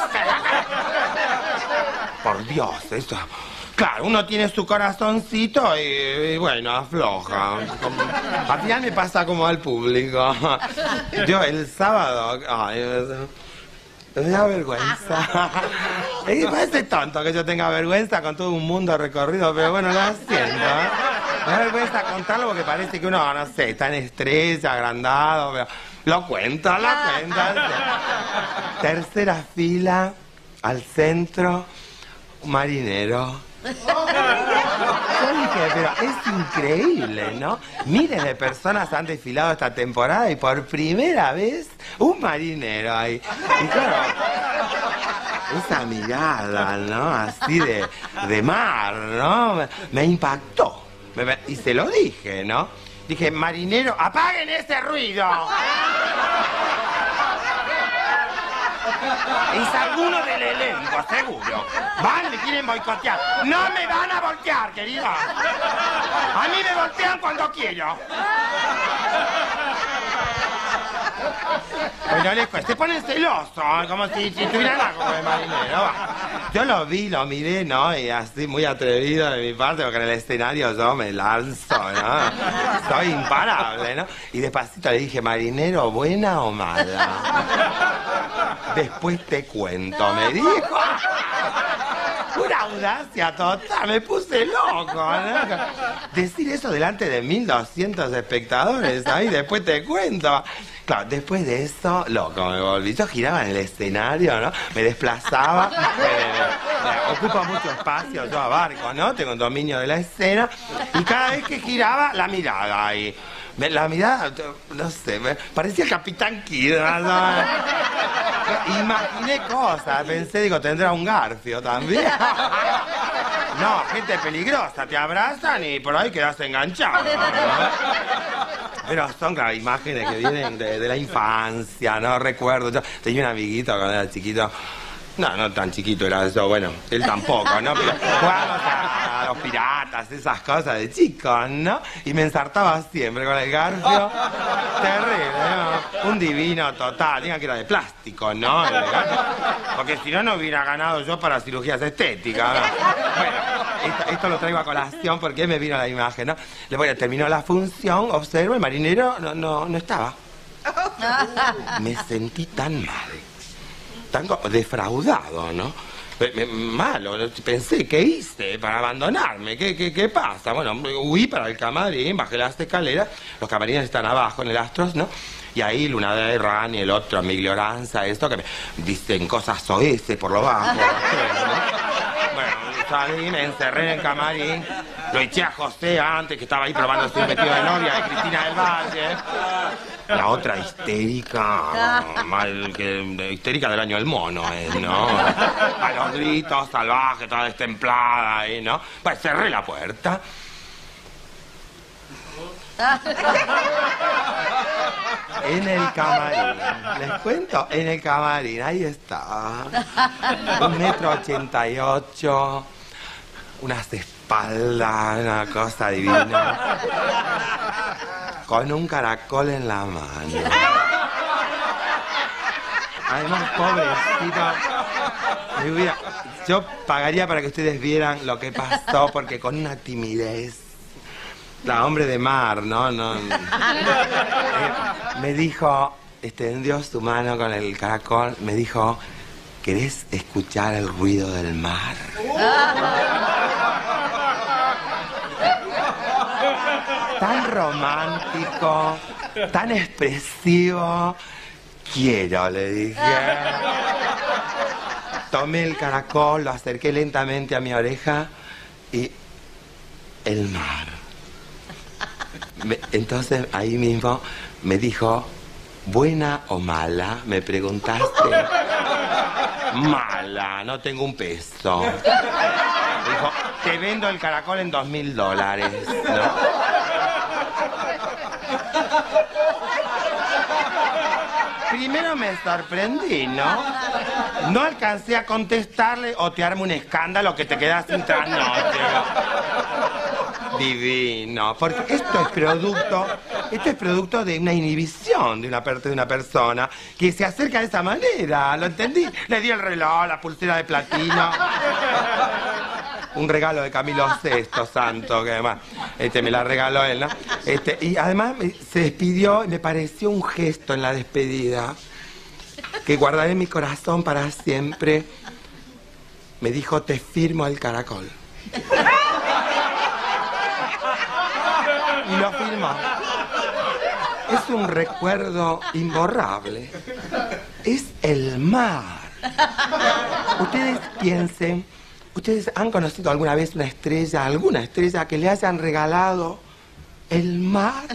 Por Dios, eso... Claro, uno tiene su corazoncito y, y bueno, afloja. Al final me pasa como al público. Yo el sábado... Ay, me da vergüenza. Me parece tonto que yo tenga vergüenza con todo un mundo recorrido, pero bueno, lo siento, ¿eh? Me da vergüenza contarlo porque parece que uno, no sé, está en estrella, agrandado, pero... Lo cuento, lo cuento. Tercera fila, al centro, un marinero. Yo dije, pero es increíble, ¿no? Miles de personas han desfilado esta temporada y por primera vez un marinero ahí. Y claro, esa mirada, ¿no? Así de, de mar, ¿no? Me, me impactó. Me, y se lo dije, ¿no? Dije, marinero, apaguen ese ruido. Es alguno del elenco, seguro. Van, me quieren boicotear. No me van a voltear, querida. A mí me voltean cuando quiero. Bueno, les se ponen celosos, como si, si tuvieran algo de marinero. Va. Yo lo vi, lo miré, ¿no? Y así muy atrevido de mi parte, porque en el escenario yo me lanzo, ¿no? Soy imparable, ¿no? Y despacito le dije, marinero, ¿buena o mala? Después te cuento, me dijo. Una audacia total, me puse loco, ¿no? Decir eso delante de mil doscientos espectadores, ahí después te cuento. Claro, después de eso, loco, me volví. Yo giraba en el escenario, ¿no? Me desplazaba, me, me, me ocupo mucho espacio, yo abarco, ¿no? Tengo un dominio de la escena. Y cada vez que giraba, la mirada ahí. Me, la mirada, no sé, me parecía el Capitán Kidd, ¿no? Imaginé cosas, pensé, digo, tendrá un garfio también. No, gente peligrosa, te abrazan y por ahí quedas enganchado, ¿no? Pero son, claro, imágenes que vienen de, de la infancia, ¿no? Recuerdo, yo tenía un amiguito cuando era chiquito. No, no tan chiquito era yo, bueno, él tampoco, ¿no? Pero jugábamos a, a los piratas, esas cosas de chicos, ¿no? Y me ensartaba siempre con el garfio. Terrible, ¿no? Un divino total. Digan que era de plástico, ¿no? Porque si no, no hubiera ganado yo para cirugías estéticas, ¿no? Bueno, esto, esto lo traigo a colación porque me vino la imagen, ¿no? Bueno, terminó la función, observo, el marinero no, no, no estaba. Me sentí tan mal. Tan defraudado, ¿no? Me- Malo, pensé, ¿qué hice para abandonarme? ¿Qué, qué, qué pasa? Bueno, huí para el camarín, bajé las escaleras, los camarines están abajo en el Astros, ¿no? Y ahí Luna de Rani, el otro, Miglioranza, esto que me dicen cosas soeces por lo bajo. ¿no? Bueno, salí, me encerré en el camarín, lo eché a José antes, que estaba ahí probando el vestido de novia de Cristina del Valle. La otra histérica, mal que histérica del año del mono, ¿eh? ¿no? A los gritos, salvaje, toda destemplada, ¿eh? ¿no? Pues cerré la puerta. En el camarín, les cuento, en el camarín, ahí está. Un metro ochenta y ocho, unas espaldas, una cosa divina. Con un caracol en la mano. Además, pobrecito. me hubiera- Yo pagaría para que ustedes vieran lo que pasó, porque con una timidez. La hombre de mar, ¿no? no, no. Eh, me dijo, extendió su mano con el caracol, me dijo, ¿querés escuchar el ruido del mar? Tan romántico, tan expresivo. Quiero, le dije. Tomé el caracol, lo acerqué lentamente a mi oreja y el mar. Me- entonces ahí mismo me dijo, ¿buena o mala? Me preguntaste. Mala, no tengo un peso. Me dijo, te vendo el caracol en dos mil dólares, ¿no? Primero me sorprendí, ¿no? No alcancé a contestarle o te armo un escándalo que te quedas sin trasnoche. Divino, porque esto es producto, esto es producto de una inhibición de una parte de una persona que se acerca de esa manera, ¿lo entendí? Le di el reloj, la pulsera de platino, un regalo de Camilo sexto, santo, que además este, me la regaló él, ¿no? Este, y además me- se despidió y me pareció un gesto en la despedida que guardaré en mi corazón para siempre. Me dijo, te firmo el caracol. Y lo firmó. Es un recuerdo imborrable. Es el mar. Ustedes piensen, ¿ustedes han conocido alguna vez una estrella, alguna estrella que le hayan regalado el mar?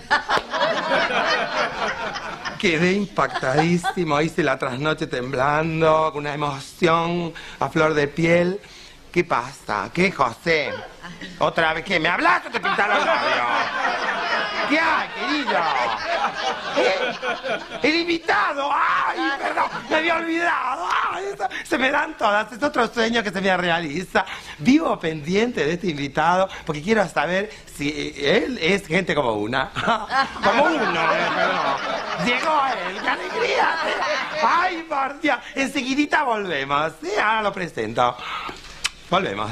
Quedé impactadísimo, hice la trasnoche temblando, con una emoción a flor de piel. ¿Qué pasa? ¿Qué, José? ¿Otra vez qué? ¿Me hablas o te pintaron los labios? ¿Qué hay, querido? ¿Eh? ¡El invitado! ¡Ay, perdón! ¡Me había olvidado! ¡Ay, eso- se me dan todas! Es otro sueño que se me realiza. Vivo pendiente de este invitado porque quiero saber si él es gente como una. Como uno, eh, perdón. Llegó él, ¡qué alegría! ¡Ay, por Dios! Enseguidita volvemos. Sí, ahora lo presento. Volvemos.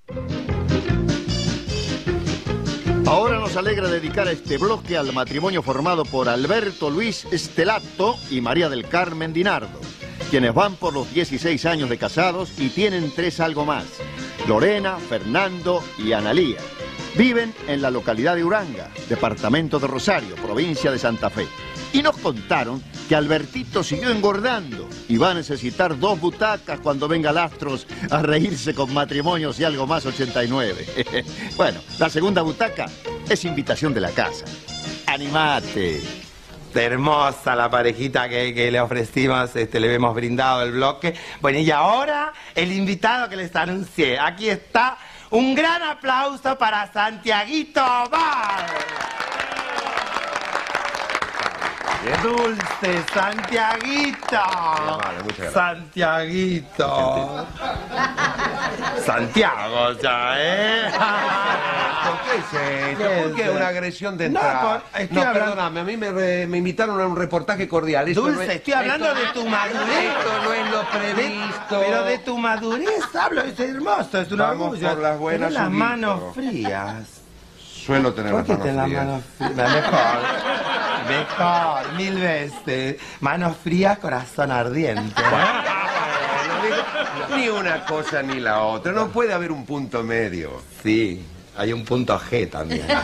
Ahora nos alegra dedicar este bloque al matrimonio formado por Alberto Luis Estelato y María del Carmen Dinardo, quienes van por los dieciséis años de casados y tienen tres algo más: Lorena, Fernando y Analía. Viven en la localidad de Uranga, departamento de Rosario, provincia de Santa Fe. Y nos contaron que Albertito siguió engordando y va a necesitar dos butacas cuando venga Lastros a reírse con Matrimonios y algo más ochenta y nueve. Bueno, la segunda butaca es invitación de la casa. ¡Animate! Hermosa la parejita que, que le ofrecimos, este, le hemos brindado el bloque. Bueno, y ahora el invitado que les anuncié. Aquí está, un gran aplauso para Santiaguito Val. ¡Qué dulce, Santiaguito! Vale, muchas gracias. Santiaguito. Santiago ya, ¿eh? ¿Por qué es esto? ¿Por qué una agresión de No, entrada? por- estoy No, hablando- perdóname, a mí me, re- me invitaron a un reportaje cordial. Esto Dulce, no es- estoy hablando esto- de tu madurez. Esto no es lo previsto. Pero de tu madurez hablo, es hermoso, es un Vamos orgullo. por las buenas, Tenés las Huguito. manos frías. Suelo tener ¿Por las qué manos tenés las frías. manos frías? Mejor, mejor, mil veces. Manos frías, corazón ardiente. Ni una cosa ni la otra. No puede haber un punto medio. Sí, hay un punto G también. Me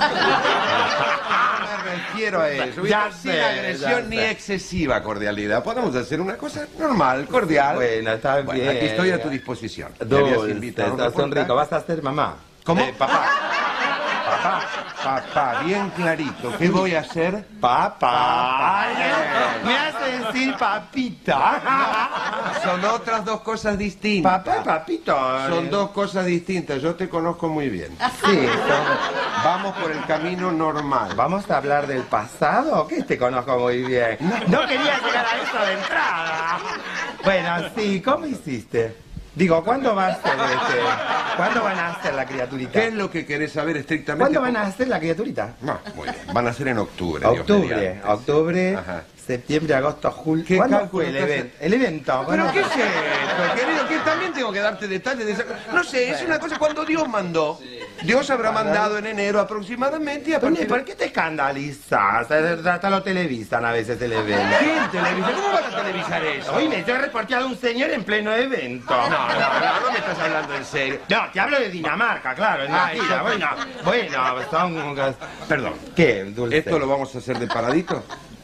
refiero a eso. Ya Sin sé, agresión ya ni sé. excesiva cordialidad. Podemos hacer una cosa normal, cordial. Bueno, está bien. Aquí estoy a tu disposición. Me habías Dulce, invitado a un estás son reportaje. rico. ¿Vas a ser mamá? ¿Cómo? Eh, papá. Papá, papá, bien clarito. ¿Qué voy a hacer? Papá. Ay, me hace decir papita. Son otras dos cosas distintas. Papá y papito. Son dos cosas distintas. Yo te conozco muy bien. Sí, son... Vamos por el camino normal. ¿Vamos a hablar del pasado? Que te conozco muy bien. No quería llegar a eso de entrada. Bueno, sí, ¿cómo hiciste? Digo, ¿cuándo va a ser este? ¿Cuándo van a hacer la criaturita? ¿Qué es lo que querés saber estrictamente? ¿Cuándo van a hacer la criaturita? No, muy bien. Van a ser en octubre. Dios Octubre, mediante. octubre, Ajá. septiembre, agosto, julio. ¿Qué ¿Cuándo cálculo fue el estás evento? El evento. ¿Pero ¿cuándo qué es fue? esto, querido? Que también tengo que darte detalles de esa... No sé, es una cosa cuando Dios mandó. Dios habrá mandado en enero aproximadamente y a Tony, partir... ¿por qué te escandalizas? Hasta lo televisan a veces el evento. ¿Quién televisa? ¿Cómo van a televisar eso? Oye, yo he reporteado a un señor en pleno evento. No, no, no, no me estás hablando en serio. No, te hablo de Dinamarca, claro, es Ah, mentira. eso- Bueno, bueno, son... Perdón. ¿Qué, Dulce? ¿Esto lo vamos a hacer de paradito?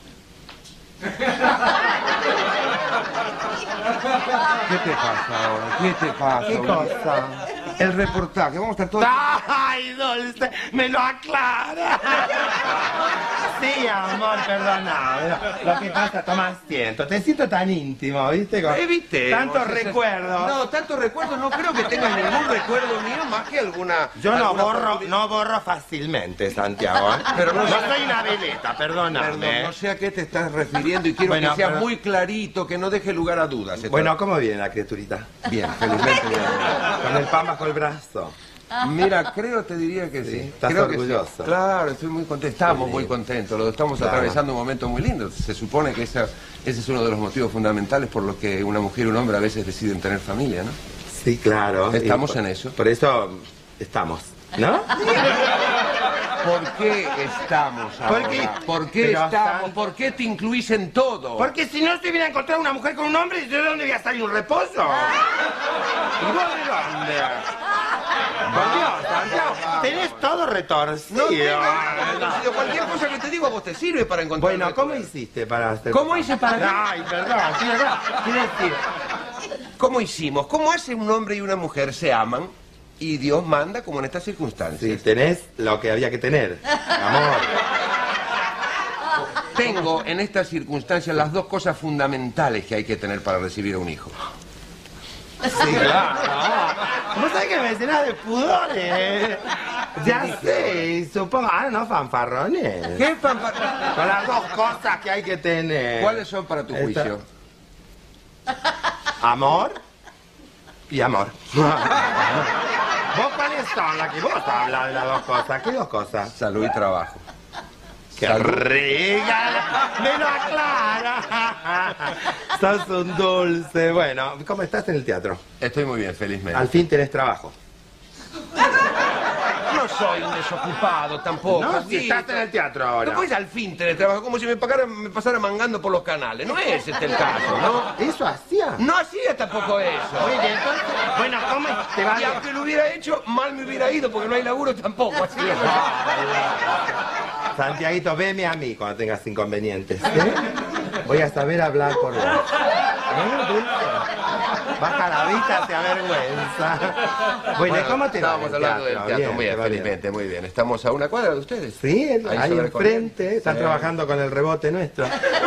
¿Qué te pasa ahora? ¿Qué te pasa? ¿Qué Olivia? cosa? El reportaje, vamos a estar todos... ¡Ay, Dulce! ¡Me lo aclara! Sí, amor, perdona. Lo que pasa, toma asiento. Te siento tan íntimo, ¿viste? Con Evitemos tantos esas- recuerdos. No, tantos recuerdos, no creo que tengas ningún recuerdo mío más que alguna... Yo no alguna borro, oportunidad. no borro fácilmente, Santiago. ¿eh? Pero no- no soy una veleta, Perdón, perdóname. no sé a qué te estás refiriendo y quiero Bueno, que sea pero- muy clarito, que no deje lugar a dudas. esto. Bueno, ¿cómo viene la criaturita? Bien, felizmente bien. Con el pan bajo el brazo. Mira, creo, te diría que sí. estás Creo que orgulloso. sí. Claro, estoy muy contento. Estamos muy contentos. Lo estamos Claro. atravesando un momento muy lindo. Se supone que esa, ese es uno de los motivos fundamentales por los que una mujer y un hombre a veces deciden tener familia, ¿no? Sí, claro. Estamos Y por- en eso. Por eso estamos, ¿no? ¿Por qué estamos ahora? ¿Por qué? ¿Por qué Pero, estamos? San- ¿Por qué te incluís en todo? Porque si no se hubiera encontrado una mujer con un hombre, ¿yo de dónde voy a salir un reposo? ¿Y vos de dónde? Por Dios, Santiago, tenés todo retorcido. No tengo retorcido. Cualquier cosa que te digo a vos te sirve para encontrar... Bueno, ¿cómo hiciste para hacer? ¿Cómo hice para qué? Ay, perdón, sí, verdad. Quiero decir, ¿Cómo hicimos? ¿Cómo hace un hombre y una mujer se aman y Dios manda como en estas circunstancias? si tenés lo que había que tener, amor. Tengo en estas circunstancias las dos cosas fundamentales que hay que tener para recibir a un hijo. Sí, claro. Vos sabés que me llenas de pudores. Ya sé, supongo. Ah, no, fanfarrones. ¿Qué fanfarrones? Son las dos cosas que hay que tener. ¿Cuáles son para tu Esta- juicio? Amor y amor. ¿Vos cuáles son las que vos hablas de las dos cosas? ¿Qué dos cosas? Salud y trabajo. ¡Qué rica! ¡Me lo aclara! Sos un dulce. Bueno, ¿cómo estás en el teatro? Estoy muy bien, felizmente. Al fin tenés trabajo. No soy un desocupado tampoco. No, si sí, estás en el teatro ahora. No puedes al fin tener trabajo, como si me, pagara, me pasara mangando por los canales. No es este el caso, ¿no? ¿Eso hacía? No hacía tampoco eso. Muy bien, entonces, bueno, ¿cómo te va? Y aunque lo hubiera hecho, mal me hubiera ido porque no hay laburo tampoco. Así que... Santiaguito, veme a mí cuando tengas inconvenientes. ¿eh? Voy a saber hablar por vos. ¿Eh, Dulce? Baja la vista, te avergüenza. Bueno, ¿y cómo te va? Estábamos hablando del teatro, Bien, muy te bien, va bien. felizmente, muy bien. Estamos a una cuadra de ustedes. Sí, ahí, Ahí sobre enfrente. Están Sí. trabajando con el rebote nuestro.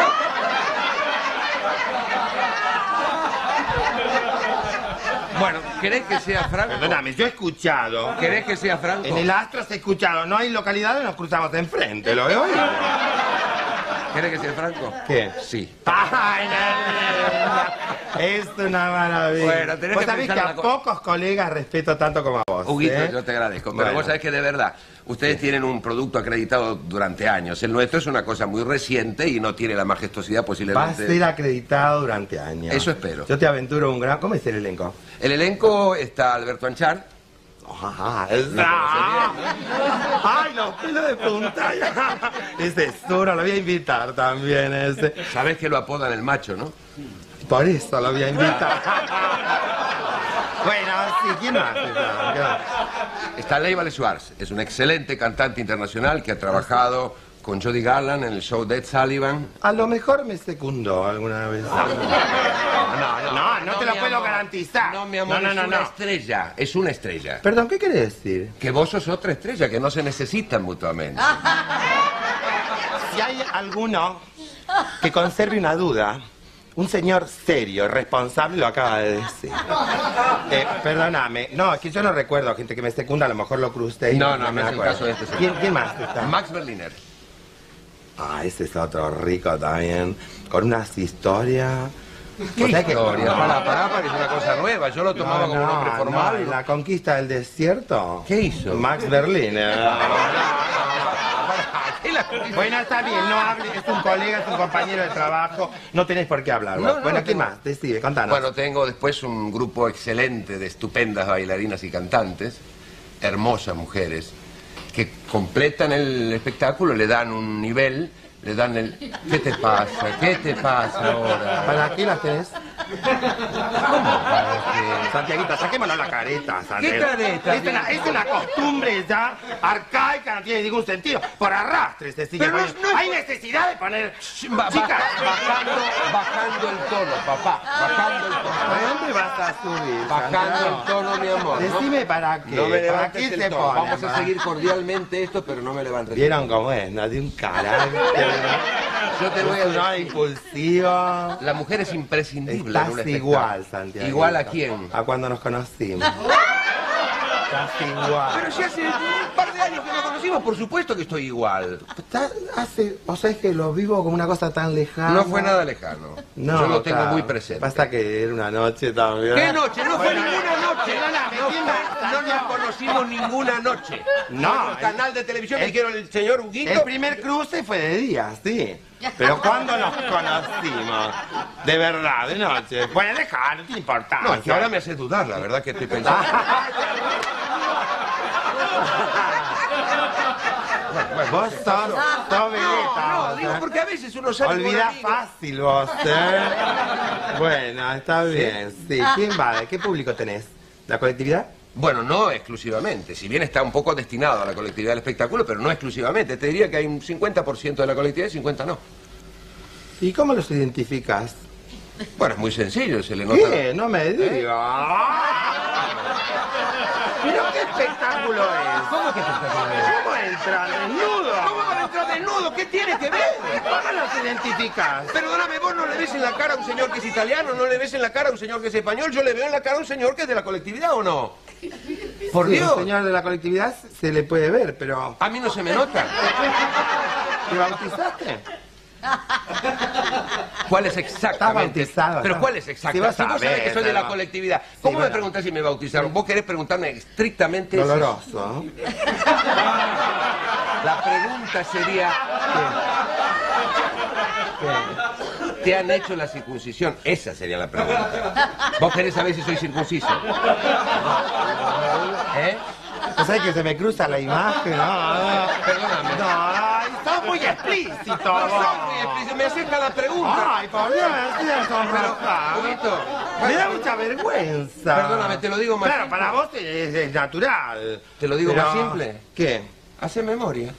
Bueno, ¿querés que sea franco? Perdóname, yo he escuchado. ¿Querés que sea franco? En el Astros he escuchado. No hay localidades, nos cruzamos de enfrente. ¿Lo he oído? ¿Querés que sea franco? ¿Qué? Sí. ¡Ay, nena! Es una maravilla. Bueno, tenés vos que sabés pensar que a una cosa. pocos colegas respeto tanto como a vos. Huguito, ¿eh? yo te agradezco, pero Bueno. vos sabés que de verdad, ustedes tienen un producto acreditado durante años. El nuestro es una cosa muy reciente y no tiene la majestuosidad Va a posiblemente... ser acreditado durante años. Eso espero. Yo te aventuro un gran... ¿Cómo es el elenco? El elenco está Alberto Anchar. Ah, es... ¡Ay, los pelos de punta! Ese es duro, lo voy a invitar también, ese. Sabés que lo apodan el macho, ¿no? Por eso lo voy a invitar. Bueno, sí, ¿quién más está? ¿Qué más? Está Leiva Schwartz, es una excelente cantante internacional que ha trabajado con Judy Garland en el show de Ed Sullivan. A lo mejor me secundó alguna vez. No, no, no, no te lo mi puedo amor. garantizar. No, mi amor, no, es no, una no. estrella, es una estrella. Perdón, ¿qué quiere decir? Que vos sos otra estrella, que no se necesitan mutuamente. Si hay alguno que conserve una duda, un señor serio, responsable, lo acaba de decir. Eh, perdóname, no, es que yo no recuerdo gente que me secunda, a lo mejor lo crucé y No, no, no es el acuerdo. caso de este señor. ¿Quién, quién más está? Max Berliner. Ah, ese es otro rico también, con unas historias... ¿Qué O sea que- historia? Pará, pará, pará, que es una cosa nueva. Yo lo tomaba No, como un no, hombre formal. no, y no- la conquista del desierto. ¿Qué hizo? Max Berliner. Bueno, está bien, no hable, es un colega, es un compañero de trabajo, no tenés por qué hablar. No, vos. no, bueno, no ¿quién tengo- más? Decide, contanos. Bueno, tengo después un grupo excelente de estupendas bailarinas y cantantes, hermosas mujeres, que completan el espectáculo, le dan un nivel, le dan el... ¿Qué te pasa? ¿Qué te pasa ahora? ¿Para qué las tenés? Santiaguito, saquémonos la careta, Santiago. careta? Es una, es una costumbre ya arcaica, no tiene ningún sentido. Por arrastre se sigue Pero no- poniendo. no- Hay necesidad de poner... Ba- ba- Chicas, bajando, bajando el tono, papá, bajando el tono. ¿a dónde vas a subir? Bajando Santiago? el tono, mi amor. ¿no? Decime para qué. No me ¿Para levantes qué el se tono. pone? Vamos a seguir cordialmente esto, pero no me levantes. ¿Vieron cómo es? No, de un carácter. Yo te voy a No, decir. impulsivo. La mujer es imprescindible en un Estás espectáculo. igual, Santiago. ¿Igual a quién? A cuando nos conocimos. Estás igual. Pero si hace un par de años que nos conocimos, por supuesto que estoy igual. Está- hace, o sea, es que lo vivo como una cosa tan lejana. No fue nada lejano. No, Yo lo tengo está- muy presente. Pasa que era una noche también. ¿Qué noche? No fue Bueno, ninguna noche. perdóname, No, ¿quién fue- va? no nos conocimos ninguna noche. No, Fue en un canal de televisión me el- dijeron el señor Huguito. El primer cruce fue de día, sí. Pero ¿cuándo nos conocimos? De verdad, de noche. Bueno, deja, no tiene importancia. No, es que ahora me hace dudar, la verdad que estoy pensando. Vos sos, sos veleta. No, vos, digo, ¿eh? porque a veces uno sale con Olvidás amigos. fácil vos, ¿eh? Bueno, está bien, sí. ¿Quién va? ¿De qué público tenés? ¿La colectividad? Bueno, no exclusivamente. Si bien está un poco destinado a la colectividad del espectáculo, pero no exclusivamente. Te diría que hay un cincuenta por ciento de la colectividad y cincuenta no. ¿Y cómo los identificás? Bueno, es muy sencillo, se le nota. ¿Qué? No me digas. ¿Pero qué espectáculo es? ¿Cómo que espectáculo es? ¿Cómo entra desnudo? ¿Cómo va a entrar desnudo? ¿Qué tiene que ver? ¿Cómo los identificás? Perdóname, vos no le ves en la cara a un señor que es italiano, no le ves en la cara a un señor que es español, yo le veo en la cara a un señor que es de la colectividad, ¿o no? Por Sí, Dios. un señor de la colectividad se le puede ver, pero... A mí no se me nota. ¿Te bautizaste? ¿Cuál es exactamente? Estás bautizado, Pero ¿no? ¿cuál es Sí, exactamente? vas Si a vos sabés ver, que soy de la ¿no? colectividad, Sí, ¿cómo me bueno. preguntás si me bautizaron? Vos querés preguntarme estrictamente eso. Doloroso. La pregunta sería... ¿Te han hecho la circuncisión? Esa sería la pregunta. ¿Vos querés saber si soy circunciso? ¿Eh? ¿No sabes que se me cruza la imagen? No, no. Perdóname. No, sos muy explícito. No vos. soy muy explícito, me acerca la pregunta. Ay, por Dios, me hacías sonrojar. Huguito, Me da mucha vergüenza. Perdóname, te lo digo más Claro, simple. para vos es, es natural. ¿Te lo digo Pero- más simple? ¿Qué? Hace memoria.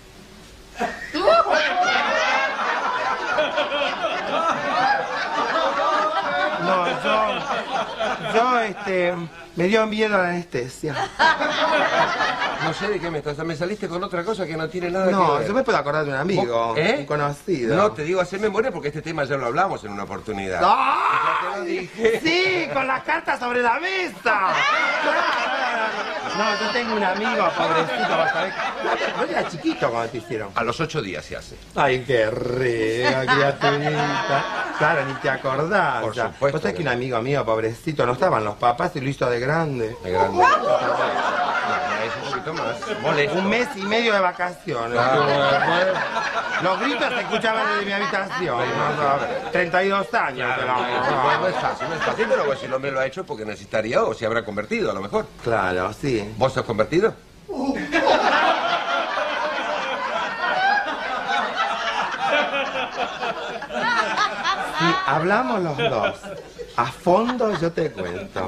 No, yo... Yo, este... Me dio miedo la anestesia. No sé de qué me estás... Me saliste con otra cosa que no tiene nada que No, ver. yo me puedo acordar de un amigo. ¿Vos- ¿Eh? Un conocido. No, te digo hacer memoria porque este tema ya lo hablamos en una oportunidad. ¡Ah! Ya te lo dije. Sí, con las cartas sobre la mesa. No, yo tengo un amigo, pobrecito, vas a ver. Vos eras chiquito cuando te hicieron. A los ocho días se hace. Ay, qué rica, criaturita. Claro, ni te acordás. Por ya. supuesto Vos sabés que que un no. amigo mío, pobrecito, no estaban los papás y lo hizo de grande. De grande. No, es un poquito más. Molesto. Un mes y medio de vacaciones. Los gritos se escuchaban desde mi habitación. ¿no? treinta y dos años. Claro, pero- no, no es fácil, no es fácil, pero pues, si el hombre lo ha hecho es porque necesitaría o se habrá convertido a lo mejor. Claro, sí. ¿Vos sos convertido? Sí, hablamos los dos. A fondo yo te cuento.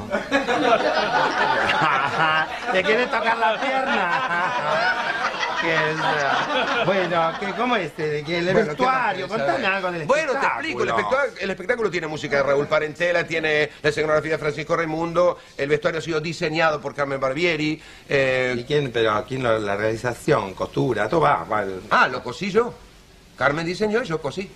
¿Te quieres tocar la pierna? ¿Qué es? Bueno, ¿qué, ¿cómo es? ¿De qué? El Bueno, vestuario, ¿qué más contame querés algo del Bueno, te espectáculo. explico. El espectáculo, el espectáculo tiene música de Raúl Parentela, tiene la escenografía de Francisco Raimundo, el vestuario ha sido diseñado por Carmen Barbieri. Eh... ¿Y quién? Pero quién lo, la realización, costura, todo va, va el... Ah, lo cosí yo. Carmen diseñó y yo cosí.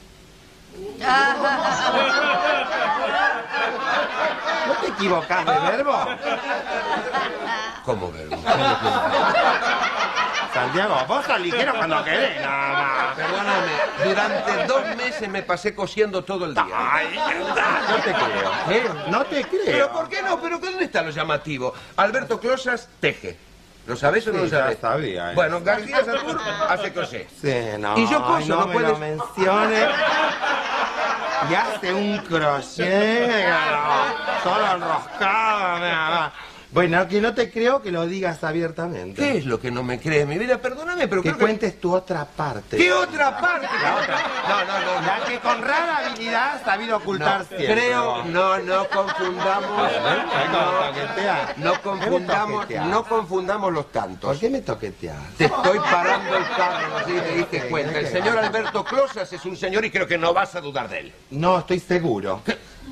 ¿No te equivocás de verbo? ¿Cómo verbo? Santiago, vos sos ligero cuando querés, nada más. Perdóname, durante dos meses me pasé cosiendo todo el día. Ay, no te creo. ¿Eh? No te creo. ¿Pero por qué no? ¿Pero dónde está lo llamativo? Alberto Closas teje. ¿Lo sabés o no Sí, lo sabés? ya sabía, eh. Bueno, García Satur hace crochet. Sí, no. Y yo coso, ay, no, no me puedes- lo menciones. Y hace un crochet, no, solo enroscado, nada más. Bueno, que no te creo que lo digas abiertamente. ¿Qué es lo que no me crees, mi vida? Perdóname, pero que creo que... cuentes tu otra parte. ¿Qué otra parte? La otra. No, no, no. La que con rara habilidad ha sabido ocultar No, siempre. creo, no, no confundamos, no, no confundamos, no confundamos los tantos. ¿Por qué me toqueteas? Te estoy parando el carro, así te diste cuenta. El señor Alberto Closas es un señor y creo que no vas a dudar de él. No, estoy seguro.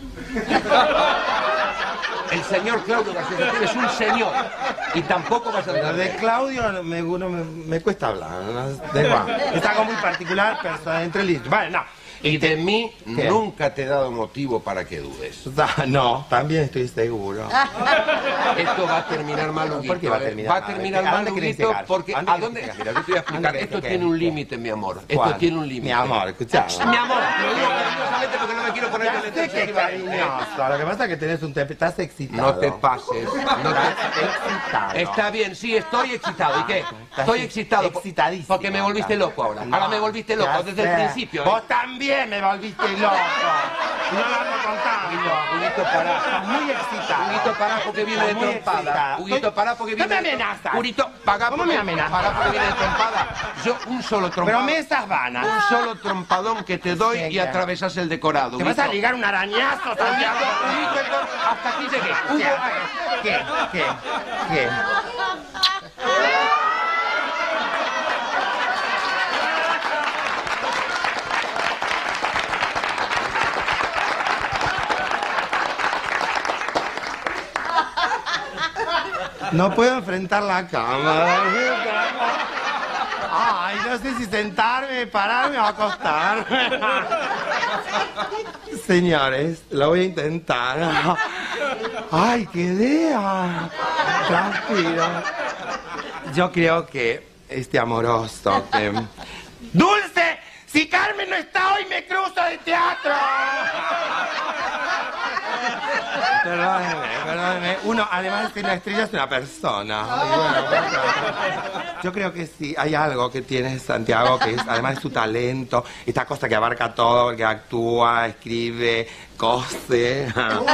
El señor Claudio García Satur es un señor y tampoco vas a dudar de De él. Claudio me, no, me, me cuesta hablar. ¿no? Da igual. Es algo muy particular, personal, entre líneas. Vale, no. Y de mí ¿Qué? nunca te he dado motivo para que dudes. Da- No, también estoy seguro. Esto va a terminar mal, Huguito. ¿Por qué va a eh. terminar Va a mal? terminar ¿A mal, dónde querés Huguito, llegar? porque... ¿A dónde ¿A querés dónde? llegar? Mira, yo te voy a explicar. ¿Dónde Esto qué? tiene un ¿Qué? límite, mi amor. Esto ¿Cuál? tiene un límite. Mi amor, escuchá. Mi amor, lo digo cariñosamente porque no me quiero poner Ya sé violento. que cariñoso. Lo que pasa es que tenés un temple. Estás excitado. No te pases. No te... Estás excitado. Está bien, sí, estoy excitado. ¿Y qué? Estoy excitado. po- Excitadísimo. Porque me volviste loco ahora. No, Ahora me volviste loco ya desde el sé. principio. ¿eh? Vos también me volviste loco. No lo ando contando. Huguito, pará. Estás muy excitado. Huguito, pará porque viene de Estás muy trompada. excitado. Huguito, pará porque No viene me de amenazas. Huguito, paga ¿Cómo porque- me amenazas? Pará porque viene de trompada. Yo un solo Pero trompadón. mesas vanas. Un solo trompadón que te doy Sí, y claro. atravesas el decorado. Te vas a Huguito. ligar un arañazo, Santiago. Huguito, entonces, hasta aquí llegué. O Hugo, sea, ¿Qué? ¿Qué? ¿Qué? No puedo enfrentar la cama. Ay, no sé si sentarme, pararme o acostarme. Señores, lo voy a intentar. Ay, qué idea. Tranquilo. Yo creo que este amoroso que... ¡Dulce! Si Carmen no está hoy, me cruzo de teatro. Perdóneme, perdóneme. Uno, además de ser una estrella, es una persona. Y bueno, bueno, yo creo que sí, hay algo que tiene Santiago, que es, además de su talento, esta cosa que abarca todo, que actúa, escribe, cose.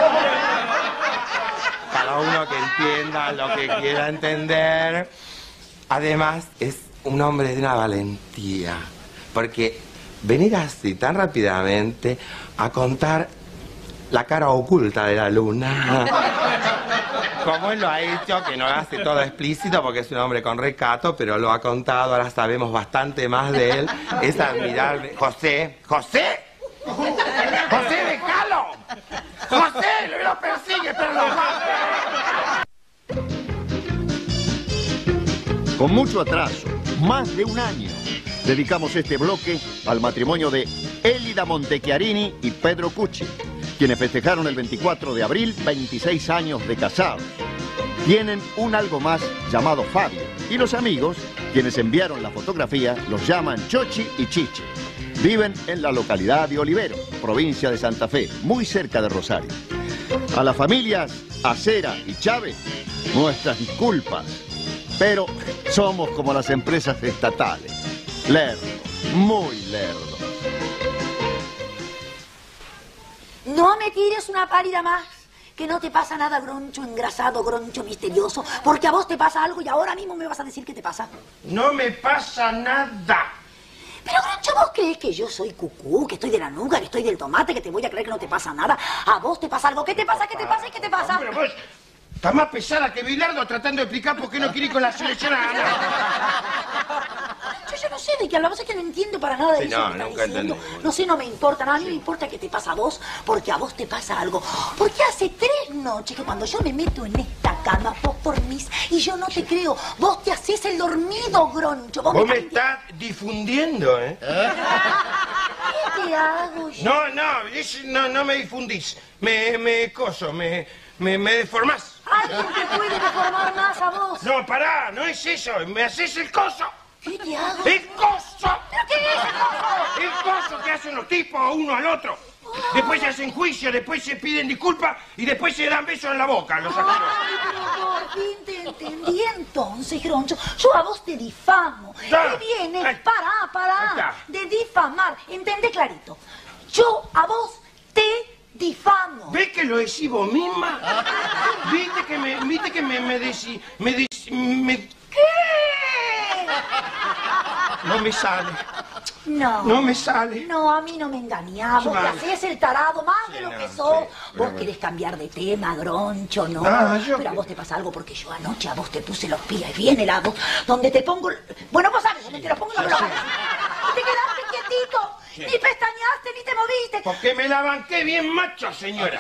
Cada uno que entienda lo que quiera entender. Además, es un hombre de una valentía. Porque venir así tan rápidamente a contar la cara oculta de la luna, como él lo ha hecho, que no hace todo explícito porque es un hombre con recato, pero lo ha contado, ahora sabemos bastante más de él, es admirable. José, José, José, déjalo. José, lo persigue, pero lo mata. Con mucho atraso, más de un año, dedicamos este bloque al matrimonio de Elida Montechiarini y Pedro Cucci, quienes festejaron el veinticuatro de abril veintiséis años de casados. Tienen un algo más llamado Fabio, y los amigos, quienes enviaron la fotografía, los llaman Chochi y Chiche. Viven en la localidad de Olivero, provincia de Santa Fe, muy cerca de Rosario. A las familias Acera y Chávez, nuestras disculpas, pero somos como las empresas estatales, lerdos, muy lerdos. No me tires una pálida más, que no te pasa nada, groncho engrasado, groncho misterioso, porque a vos te pasa algo y ahora mismo me vas a decir qué te pasa. No me pasa nada. Pero, Groncho, ¿vos crees que yo soy cucú, que estoy de la nuca, que estoy del tomate, que te voy a creer que no te pasa nada? ¿A vos te pasa algo? ¿Qué te pasa? ¿Qué te pasa? ¿Y qué te pasa? Pero vos estás más pesada que Bilardo tratando de explicar por qué no quiere ir con la selección a ganar. Yo, yo no sé de qué hablamos, es que no entiendo para nada de Sí, eso no, que estás nunca diciendo. entendí. No sé, no me importa nada. A mí me importa que te pasa a vos, porque a vos te pasa algo. Porque hace tres noches que cuando yo me meto en esta cama, vos dormís y yo no te creo. Vos te haces el dormido, Groncho. Vos, Vos me me estás difundiendo, ¿eh? ¿Qué te hago yo? No, no, es- no, no me difundís. Me, me coso, me, me, me deformás. ¿Alguien te puede deformar más a vos? No, pará, no es eso. Me haces el coso. ¿Qué te hago? ¡El coso! ¿Pero qué es el coso? El coso que hacen los tipos uno al otro. Después se hacen juicio, después se piden disculpas y después se dan besos en la boca, los asquerosos. Ay, pero por fin te entendí entonces, Groncho. Yo a vos te difamo. Ya. Te viene, Ay. pará, Ahí pará, está. de difamar. Entendé clarito. Yo a vos te difamo. ¿Ves que lo decís vos misma? ¿Viste que me, viste que me, me decí, me decí, me... ¿Qué? No me sale, No. no me sale. No, a mí no me engañás. Vos te Vale. haces el tarado más de Sí, lo no, que sí, sos. pero Vos querés cambiar de tema, Groncho, ¿no? Ah, yo Pero a qué- vos te pasa algo porque yo anoche a vos te puse los pies bien helados, donde te pongo... Bueno, vos sabes, donde te los pongo no me los hagas. Y te quedaste quietito, Sí. ni pestañaste, ni te moviste. Porque me la banqué bien macho, señora.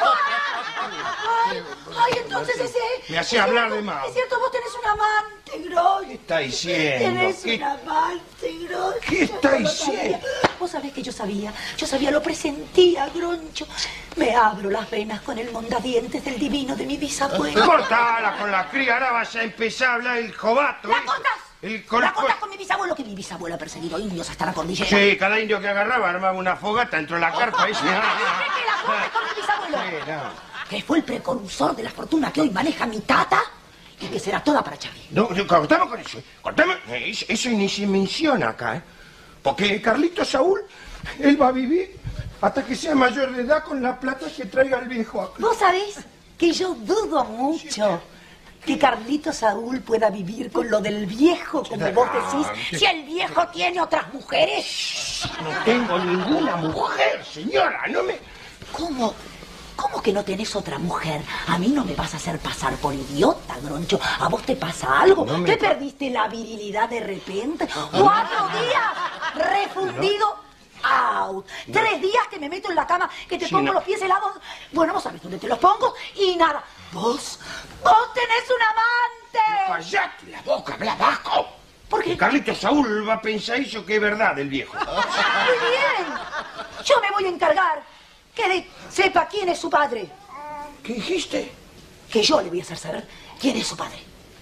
Ay, ay, entonces ese... Me hacía es hablar cierto, de más. Es cierto, vos tenés un amante, Groncho. ¿Qué está diciendo? Tenés ¿Qué- un amante, Groncho. ¿Qué está Yo lo sabía. diciendo? Vos sabés que yo sabía, yo sabía, lo presentía, Groncho. Me abro las venas con el mondadientes del divino de mi bisabuelo. Cortala con la cría, ahora vas a empezar a hablar el jovato. ¿La ¿eh? cortás? El con ¿La el co- cortás con mi bisabuelo? Que mi bisabuelo ha perseguido indios hasta la cordillera. Sí, cada indio que agarraba armaba una fogata dentro de la carpa. ¿eh? ¿Viste que la corté con mi bisabuelo? Sí, no. Que fue el precursor de la fortuna que hoy maneja mi tata y que será toda para Charlie. No, no, cortamos con eso. ¿eh? Cortamos. Eh, Eso, eso ni se menciona acá, ¿eh? Porque Carlito Saúl, él va a vivir hasta que sea mayor de edad con la plata que traiga el viejo acá. Vos sabés que yo dudo mucho que Carlito Saúl pueda vivir con lo del viejo, como vos decís, si el viejo tiene otras mujeres. No tengo ninguna mujer, señora, no me... ¿Cómo? ¿Cómo que no tenés otra mujer? A mí no me vas a hacer pasar por idiota, Groncho. ¿A vos te pasa algo? No me ¿Te pa- perdiste la virilidad de repente? ¡Cuatro días refundido! ¡Out! Tres días que me meto en la cama, que te Sí, pongo no. los pies helados. Bueno, vos sabés dónde te los pongo y nada. Vos, vos tenés un amante. ¡Cállate la boca, habla bajo! ¿Por qué? Carlito Saúl va a pensar eso que es verdad del viejo. Muy bien. Yo me voy a encargar que le sepa quién es su padre. ¿Qué dijiste? Que yo le voy a hacer saber quién es su padre.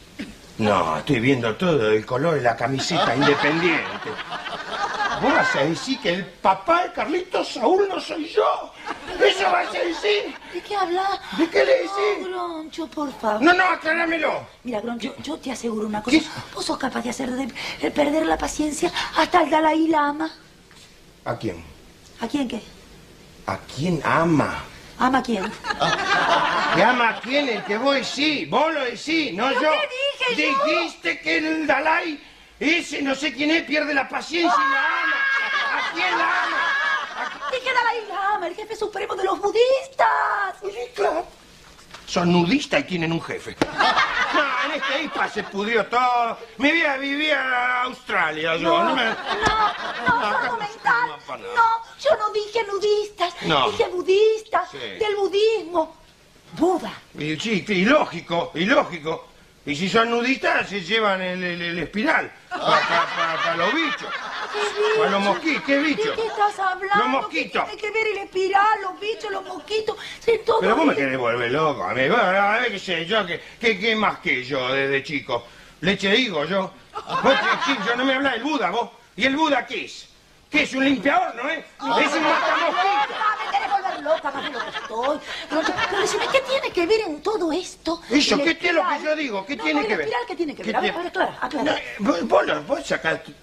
No, estoy viendo todo el color de la camiseta independiente. ¿Vos vas a decir que el papá de Carlito Saúl no soy yo? ¿Eso vas a decir? ¿De qué hablas? ¿De qué le decís? Oh, Groncho, por favor. No, no, acláramelo. Mira, Groncho, yo te aseguro una cosa. Vos sos capaz de hacer de, de perder la paciencia hasta el Dalai Lama. ¿A quién? ¿A quién qué? ¿A quién ama? ¿Ama a quién? ¿Que ama a quién? El que vos decís. Vos lo decís, no ¿Pero yo. qué dije yo? Dijiste que el Dalai, ese no sé quién es, pierde la paciencia y la ama. ¿A quién la ama? Dije Dalai Lama, el jefe supremo de los budistas. Sí, claro. Son nudistas y tienen un jefe. No, en este IPA se pudrió todo. Me voy a vivir a Australia, yo. No, No, me... no, no, solo mental. No, yo no dije nudistas, No. dije budistas, Sí. del budismo. Buda. Y, sí, ilógico, ilógico. Y si son nudistas, se llevan el, el- el espiral. Para pa, pa- pa los bichos. Para los mosquitos. ¿Qué bichos? ¿De qué estás hablando? Los mosquitos. ¿Qué tiene que ver el espiral, los bichos, los mosquitos? Sí, todo Pero vos me bien. querés volver loco, amigo. Bueno, a ver qué sé yo, qué, qué, qué más que yo desde chico. Leche de higo, yo. Vos, ¿qué- qué? Yo no me hablás del Buda, vos. ¿Y el Buda qué es? ¿Qué es un limpiador, no es? Es un matamosquito. Me querés volver loca más de lo que estoy. Pero, pero decime, ¿qué tiene que ver en todo esto? Eso, El ¿qué tiene lo que espiral? yo digo? ¿Qué No, tiene el que ver? espiral, ¿qué tiene que ver? ¿Qué A ver, tiene- a ver, aclara, aclara. No, vos, vos, lo- vos sacaste...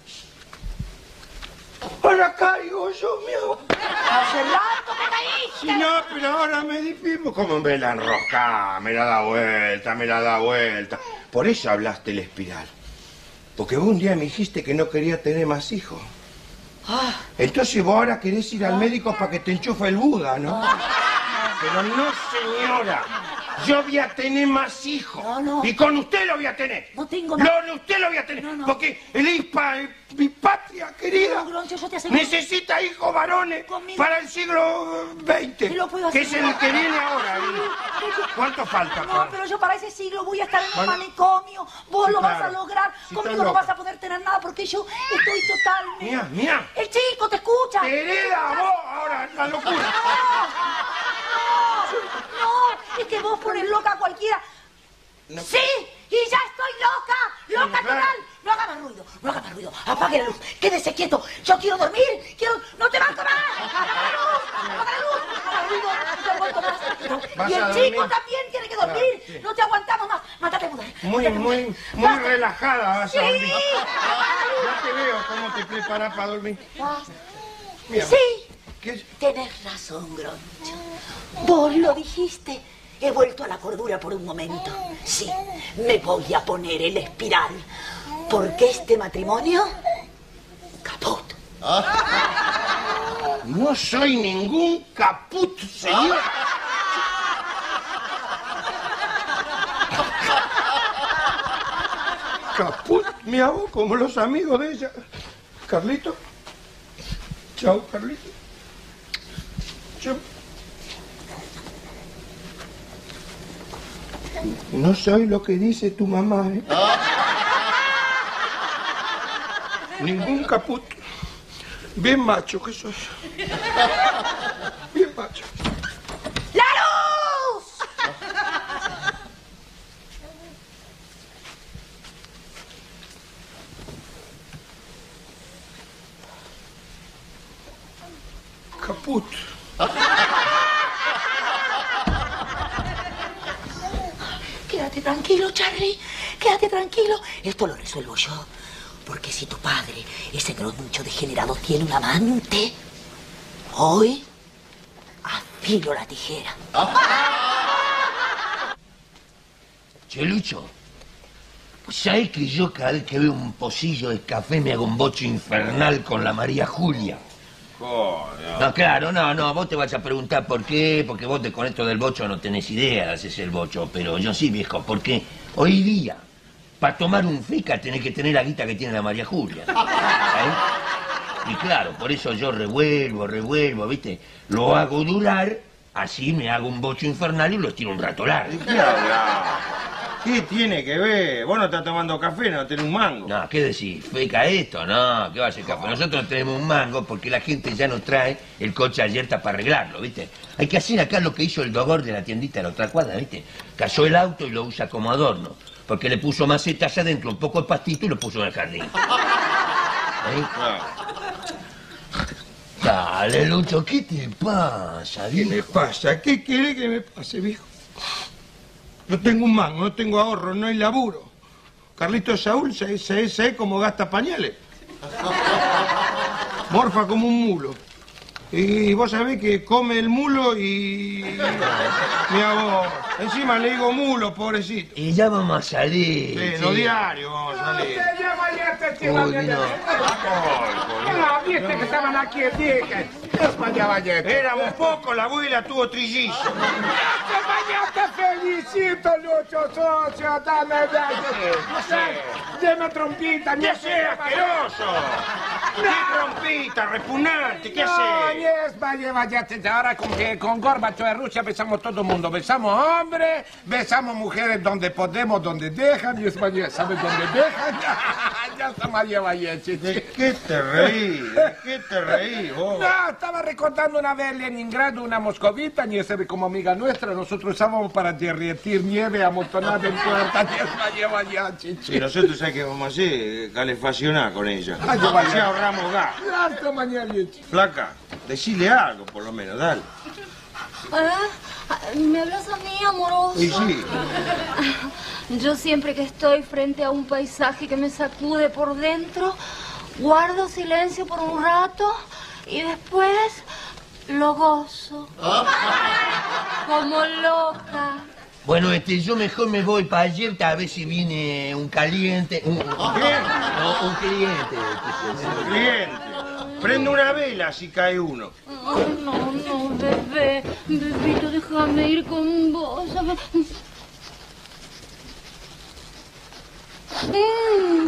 Ahora caigo yo, mío. Hace rato que caíste. Si no, pero ahora me dipimo. ¿Cómo me la enrosca? Me la da vuelta, me la da vuelta. Por eso hablaste el espiral. Porque vos un día me dijiste que no quería tener más hijos. Entonces vos ahora querés ir al médico para que te enchufe el Buda, ¿no? Pero no, señora. Yo voy a tener más hijos. No, no. Y con usted lo voy a tener. No tengo nada. No, usted lo voy a tener. No, no. Porque el ispa, mi patria querida, No, Groncho, yo te aseguro. necesita hijos varones Conmigo. para el siglo veinte. Te lo puedo que es asegurar. el que viene ahora. ¿Cuánto falta? No, pero yo para ese siglo voy a estar en un Bueno. manicomio. Vos Sí, lo vas claro. a lograr. Sí, Conmigo está no loca. vas a poder tener nada porque yo estoy totalmente... Mira, mira. El chico te escucha. Te hereda vos ahora la locura. No, no, es que vos pones loca a cualquiera. No. ¡Sí! ¡Y ya estoy loca! ¡Loca Sí, claro. total! No haga más ruido, no haga más ruido. Apague la luz, quédese quieto. Yo quiero dormir, quiero... ¡No te vas a tomar! ¡Apaga la luz! ¡Apaga la luz! ¡No haga ruido! No te aguanto más. ¿Vas Y a el dormir? chico también tiene que dormir. Claro, sí. No te aguantamos más. Mátate, Buda. Muy, muy, muy relajada vas Sí. a dormir. Ya te veo cómo te preparas para dormir. Mira. Sí, ¿Qué? tenés razón, Groncho. Vos lo dijiste. He vuelto a la cordura por un momento. Sí, me voy a poner el espiral. Porque este matrimonio... caput. No soy ningún caput, señor. Caput, me hago como los amigos de ella. Carlito. Chao, Carlito. Chao. No soy lo que dice tu mamá, ¿eh? Ningún caput. Bien macho que sos. Bien macho. ¡La luz! Caput. Quédate tranquilo, Charlie. Quédate tranquilo. Esto lo resuelvo yo. Porque si tu padre, ese groncho degenerado, tiene un amante, hoy afilo la tijera. Che, Lucho, ¿sabés que yo cada vez que veo un pocillo de café me hago un bocho infernal con la María Julia? No, claro, no, no, vos te vas a preguntar por qué, porque vos de con esto del bocho no tenés idea de hacerse el bocho, pero yo sí, viejo, porque hoy día, para tomar un fica tenés que tener la guita que tiene la María Julia. ¿Sabés? Y claro, por eso yo revuelvo, revuelvo, ¿viste? Lo hago durar, así me hago un bocho infernal y lo estiro un rato largo. ¿Qué hablas? ¿Qué tiene que ver? Vos no estás tomando café, no tenés un mango. No, ¿qué decís? ¿Feca esto? No, ¿qué va a ser café? Nosotros tenemos un mango porque la gente ya nos trae el coche ayer para arreglarlo, ¿viste? Hay que hacer acá lo que hizo el dogor de la tiendita de la otra cuadra, ¿viste? Cayó el auto y lo usa como adorno, porque le puso macetas adentro, un poco de pastito y lo puso en el jardín. ¿Eh? Dale, Lucho, ¿qué te pasa, ¿Qué me pasa? ¿Qué quiere que me pase, viejo? No tengo un mango, no tengo ahorro, no hay laburo. Carlito Saúl se se se como gasta pañales. Morfa como un mulo. Y vos sabés que come el mulo y... Mi hago... Encima le digo mulo, pobrecito. Y ya vamos a salir. Sí, sí. los diarios vamos a salir. Uy, vino. No, viste que estaban aquí el día que... Éramos pocos, la abuela tuvo trillizos. Te felicito, Lucho Socio, dame Deme trompita, ¿Qué haces, asqueroso? ¿Qué trompita, repugnante? ¿Qué No, haces? yes, vaya, vaya, ahora con que con Gorbachev de Rusia besamos todo el mundo. Besamos hombres, besamos mujeres donde podemos, donde dejan, yes, vaya, ¿sabes dónde dejan? Ya está María Valleche. ¿De qué te reí? ¿De qué te reí, vos? No, estaba recordando una vez en Leningrado una moscovita, ni ese como amiga nuestra, nosotros usábamos para derretir nieve amontonada en puerta, ni es María Valleche. Sí, nosotros sabemos qué vamos a hacer, calefaccionar con ella. Ay, yo Así ahorramos gas. Claro, María Valleche. Flaca, decile algo por lo menos, dale. Ah, ¿me hablas a mí, amoroso? Y sí. Yo siempre que estoy frente a un paisaje que me sacude por dentro, guardo silencio por un rato y después lo gozo. Como loca. Bueno, este, yo mejor me voy para ayer a ver si viene un caliente. Un, ¿Qué? No, un cliente. Un cliente. Prende una vela si cae uno. Oh, no, no, bebé. Bebito, déjame ir con vos. Mm.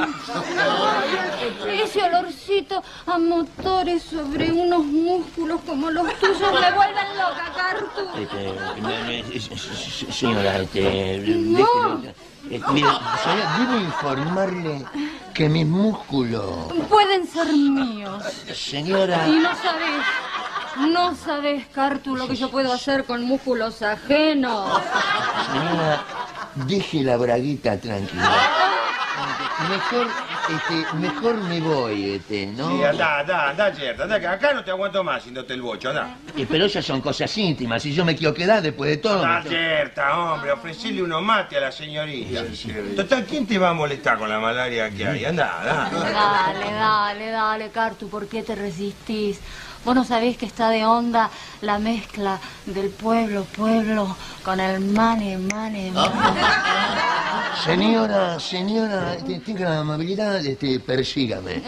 Ese olorcito a motores sobre unos músculos como los tuyos me vuelven loca, Cartu. Este, no, no, señora, este, No. déjelo. Eh, mire, señora, debo informarle que mis músculos... Pueden ser míos. Señora... Y no sabes, no sabes, Cartu, lo que yo puedo hacer con músculos ajenos. Señora, deje la braguita tranquila. Mejor, este, mejor me voy, este, ¿no? Sí, anda, anda, anda, Gerda, anda, que acá no te aguanto más yéndote el bocho, anda. Eh, pero esas son cosas íntimas, y yo me quiero quedar después de todo. Anda, Gerda, hombre, ofrecile unos mates a la señorita. Total, ¿quién te va a molestar con la malaria que hay? Anda, anda. Dale, dale, dale, Cartu, ¿por qué te resistís? Vos no sabés que está de onda la mezcla del pueblo, pueblo, con el mane, mane, mane. Señora, señora, este, tenga la amabilidad, este, persígame.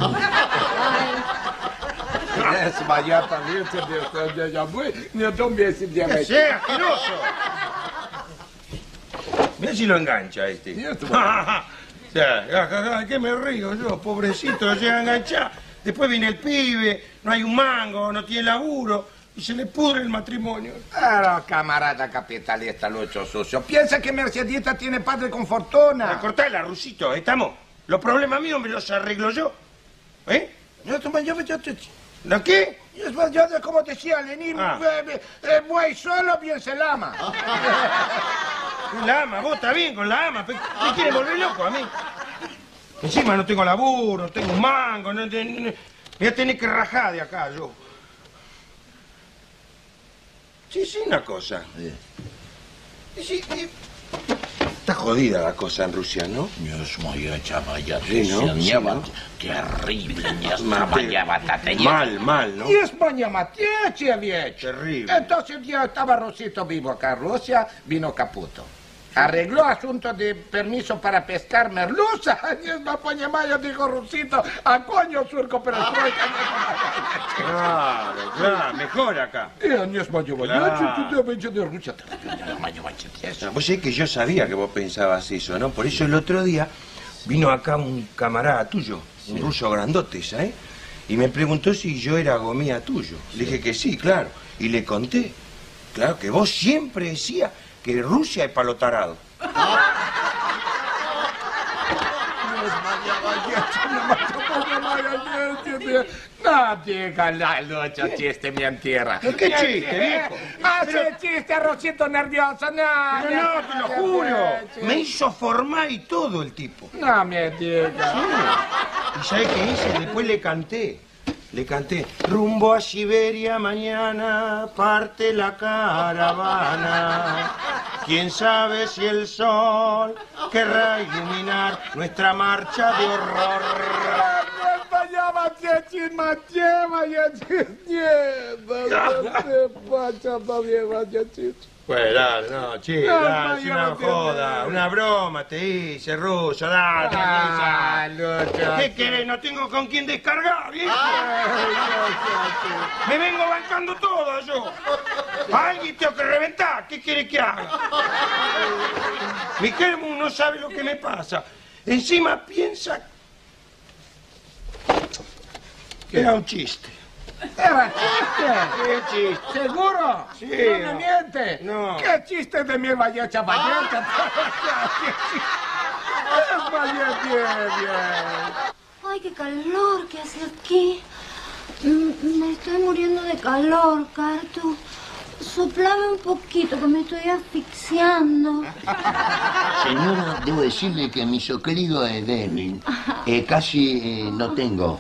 Es vaya también, se ya muy, no tome ese ¿Qué sea, asqueroso? Mira si lo engancha este. O sea, ¿qué me río yo? Pobrecito, lo llega a enganchar. Después viene el pibe, no hay un mango, no tiene laburo y se le pudre el matrimonio. Pero, camarada capitalista, Lucho Sucio, piensa que Mercedita tiene padre con fortuna. Cortala, Rusito, ¿estamos? Los problemas míos me los arreglo yo. ¿Eh? Yo, yo, yo, yo, ¿No qué? Yo, yo, como decía Lenin, Ah. eh, eh, buey solo, bien se lama. La ama, vos está bien con la ama. ¿Me quiere volver loco a mí? Encima no tengo laburo, no tengo un mango, no, no, no, voy a tener que rajar de acá yo. Sí, sí, una cosa. Sí, sí, sí. Está jodida la cosa en Rusia, ¿no? Dios mío, chavalla, Sí, ¿no? Sí, ¿no? terrible, не Mate- Mal, mal, ¿no? Y España Matiece, viejo. Terrible. Entonces yo estaba Rosito vivo acá en Rusia, vino Caputo. Arregló asunto de permiso para pescar merluza. Y es España Maya, dijo Rosito, a coño surco, pero estoy... Claro, claro, mejor acá. Y en España Maya, tú te vences de Rusia. No, vos sabés que yo sabía que vos pensabas eso, ¿no? Por eso el otro día vino acá un camarada tuyo, un ruso grandote, ¿sabes? Y me preguntó si yo era gomía tuyo. Le dije que sí, claro. Y le conté, claro, que vos siempre decías que Rusia es palo tarado. No digan la lucha chiste mi en tierra. ¿Qué chiste, viejo? Hace chiste, Rosito nervioso, no. Pero no, te lo juro. Me hizo formar y todo el tipo. No me digas. ¿Y sabes qué hice? Después le canté. Le canté. Rumbo a Siberia mañana parte la caravana. Quién sabe si el sol querrá iluminar nuestra marcha de horror. Pues dale, no, che, No, dale, no, es yo una no entiendo joda, nada. una broma, te hice, ruso, dale, Ah, tranquiliza. ¿Qué querés? No tengo con quién descargar, viejo. Me vengo bancando todo yo. A alguien tengo que reventar, ¿qué quiere que haga? Mi Helmut no sabe lo que me pasa. Encima piensa que era un chiste. ¿Era chiste? ¿Qué chiste? ¿Seguro? Sí. No me miente. No. ¿Qué chiste de mi valleta valleta? Es valleta, bien, bien. Ay, qué calor que hace aquí. Mm, Me estoy muriendo de calor, Cartu. Soplame un poquito, que me estoy asfixiando. Señora, debo decirle que mi soclido es débil. Eh, casi eh, no tengo.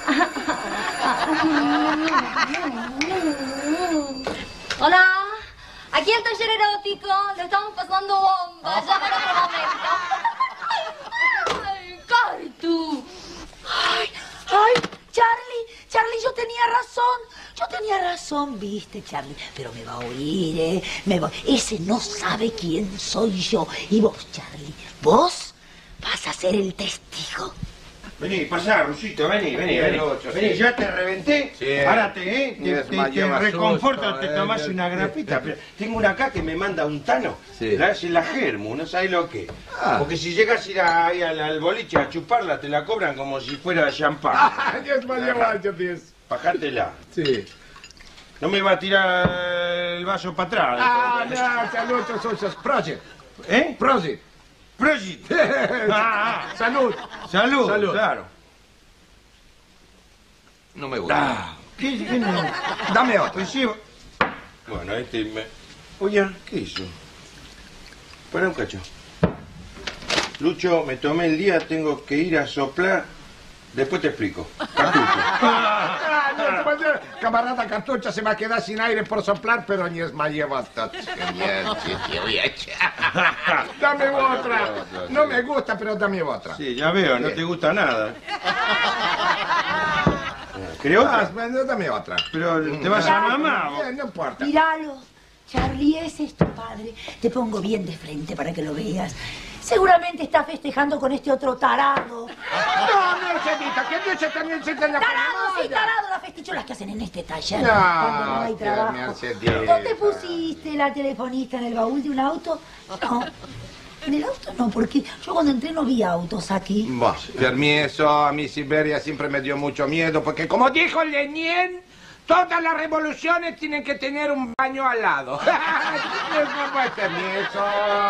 Hola, aquí el taller erótico. Le estamos pasando bomba. Llama en otro momento. ¡Ay, Cartu! Ay, ay, Charlie, Charlie, yo tenía razón. Yo tenía razón, viste, Charlie. Pero me va a oír, ¿eh? Me va... Ese no sabe quién soy yo. Y vos, Charlie, vos vas a ser el testigo. Vení, pasá, Rusito, vení, vení, vení. Lucho, Vení, sí. ya te reventé. Sí. Párate, ¿eh? Y Te, es te, mayor te más reconforta, susto, te eh, tomás eh, una eh, grapita. eh. Pero tengo una acá que me manda un tano. Sí. La hace la Germu, no sabes lo que. Ah. Porque si llegas a ir a- ahí al, al boliche a chuparla, te la cobran como si fuera champán. Ah, Dios mío, vaya, Dios. Bajátela. Sí. No me va a tirar el vaso para atrás. Ah, no, salud, socios. Project. ¿Eh? Project. Project. Ah, ah. Salud. Salud, Salud. claro. No me gusta. Ah, ¿qué, qué no? Dame otro. Pues sí. Bueno, este me... Oye, ¿qué hizo? Para un cacho. Lucho, me tomé el día, tengo que ir a soplar. Después te explico. Cartucho. Ah, no, pues, eh, camarada Cartucha se va a quedar sin aire por soplar, pero ni es más lleva hasta... Dame otra. No me gusta, pero dame otra. Sí, ya veo, no te gusta nada. ¿Creo? Ah, bueno, dame otra. Pero te vas a mamá. vos. Eh, no importa. Míralo, Charlie, ese es tu padre. Te pongo bien de frente para que lo veas. Seguramente está festejando con este otro tarado. No, Mercedita, que Dios también se tenga Tarado, sí, tarado, las festicholas que hacen en este taller. No, cuando no hay qué trabajo. Mercedita. ¿No te pusiste la telefonista en el baúl de un auto? No. En el auto no, porque yo cuando entré no vi autos aquí. Bueno, permiso, a mí Siberia siempre me dio mucho miedo, porque como dijo Lenin, todas las revoluciones tienen que tener un baño al lado. Permiso.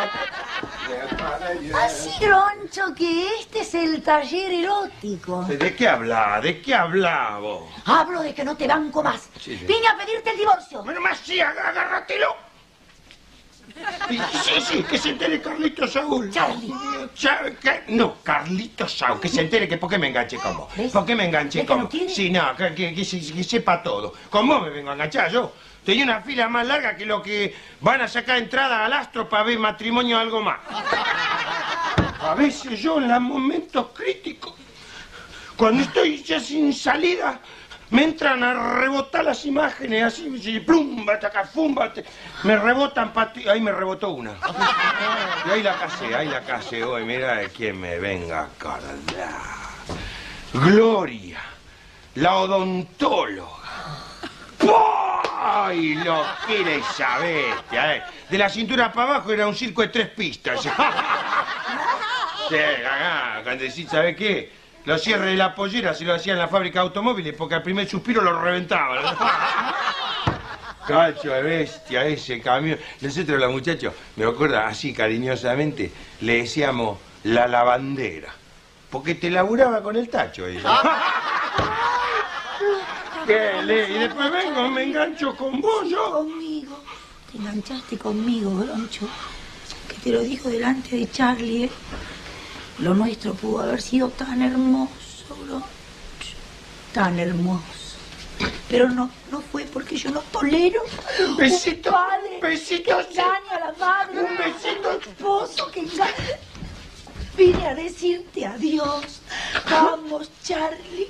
Así, Groncho, que este es el taller erótico. ¿De qué habla? ¿De qué habla vos? Hablo de que no te banco más. Sí, sí. Vine a pedirte el divorcio. Bueno, más sí, ag- agárratelo. Sí, sí, que se entere Carlito Saúl. Charlie. Cha- que- no, Carlito Saúl, que se entere que por qué me enganché con vos. ¿Ves? ¿Por qué me enganché ¿Ves que con no vos? quiere? Sí, no, que, que- que se- que sepa todo. Con vos me vengo a enganchar yo. Tenía una fila más larga que lo que van a sacar entrada al astro para ver matrimonio o algo más. A veces yo en los momentos críticos, cuando estoy ya sin salida, me entran a rebotar las imágenes así, y plum, bataca, fum, bate- me rebotan, pati- ahí me rebotó una. Y ahí la casé, ahí la casé hoy, mira de quién me venga a cargar. Gloria, la odontóloga. ¡Ay, lo que era esa bestia, eh! De la cintura para abajo era un circo de tres pistas. Sí, cagá, cuando decís, ¿sabés qué? Los cierres de la pollera se lo hacían en la fábrica de automóviles porque al primer suspiro lo reventaban. Cacho de bestia ese camión. Nosotros los muchachos, me acuerdo así cariñosamente, le decíamos la lavandera. Porque te laburaba con el tacho ella. ¿Qué, Le? Y después vengo, me engancho con vos, yo. Conmigo. Te enganchaste conmigo, Groncho. Que te lo dijo delante de Charlie, ¿eh? Lo nuestro pudo haber sido tan hermoso, Groncho. Tan hermoso. Pero no, no fue porque yo no tolero Un besito, un padre un besito, que engaña a la madre, un besito. un esposo que engaña. Vine a decirte adiós. Vamos, Charlie.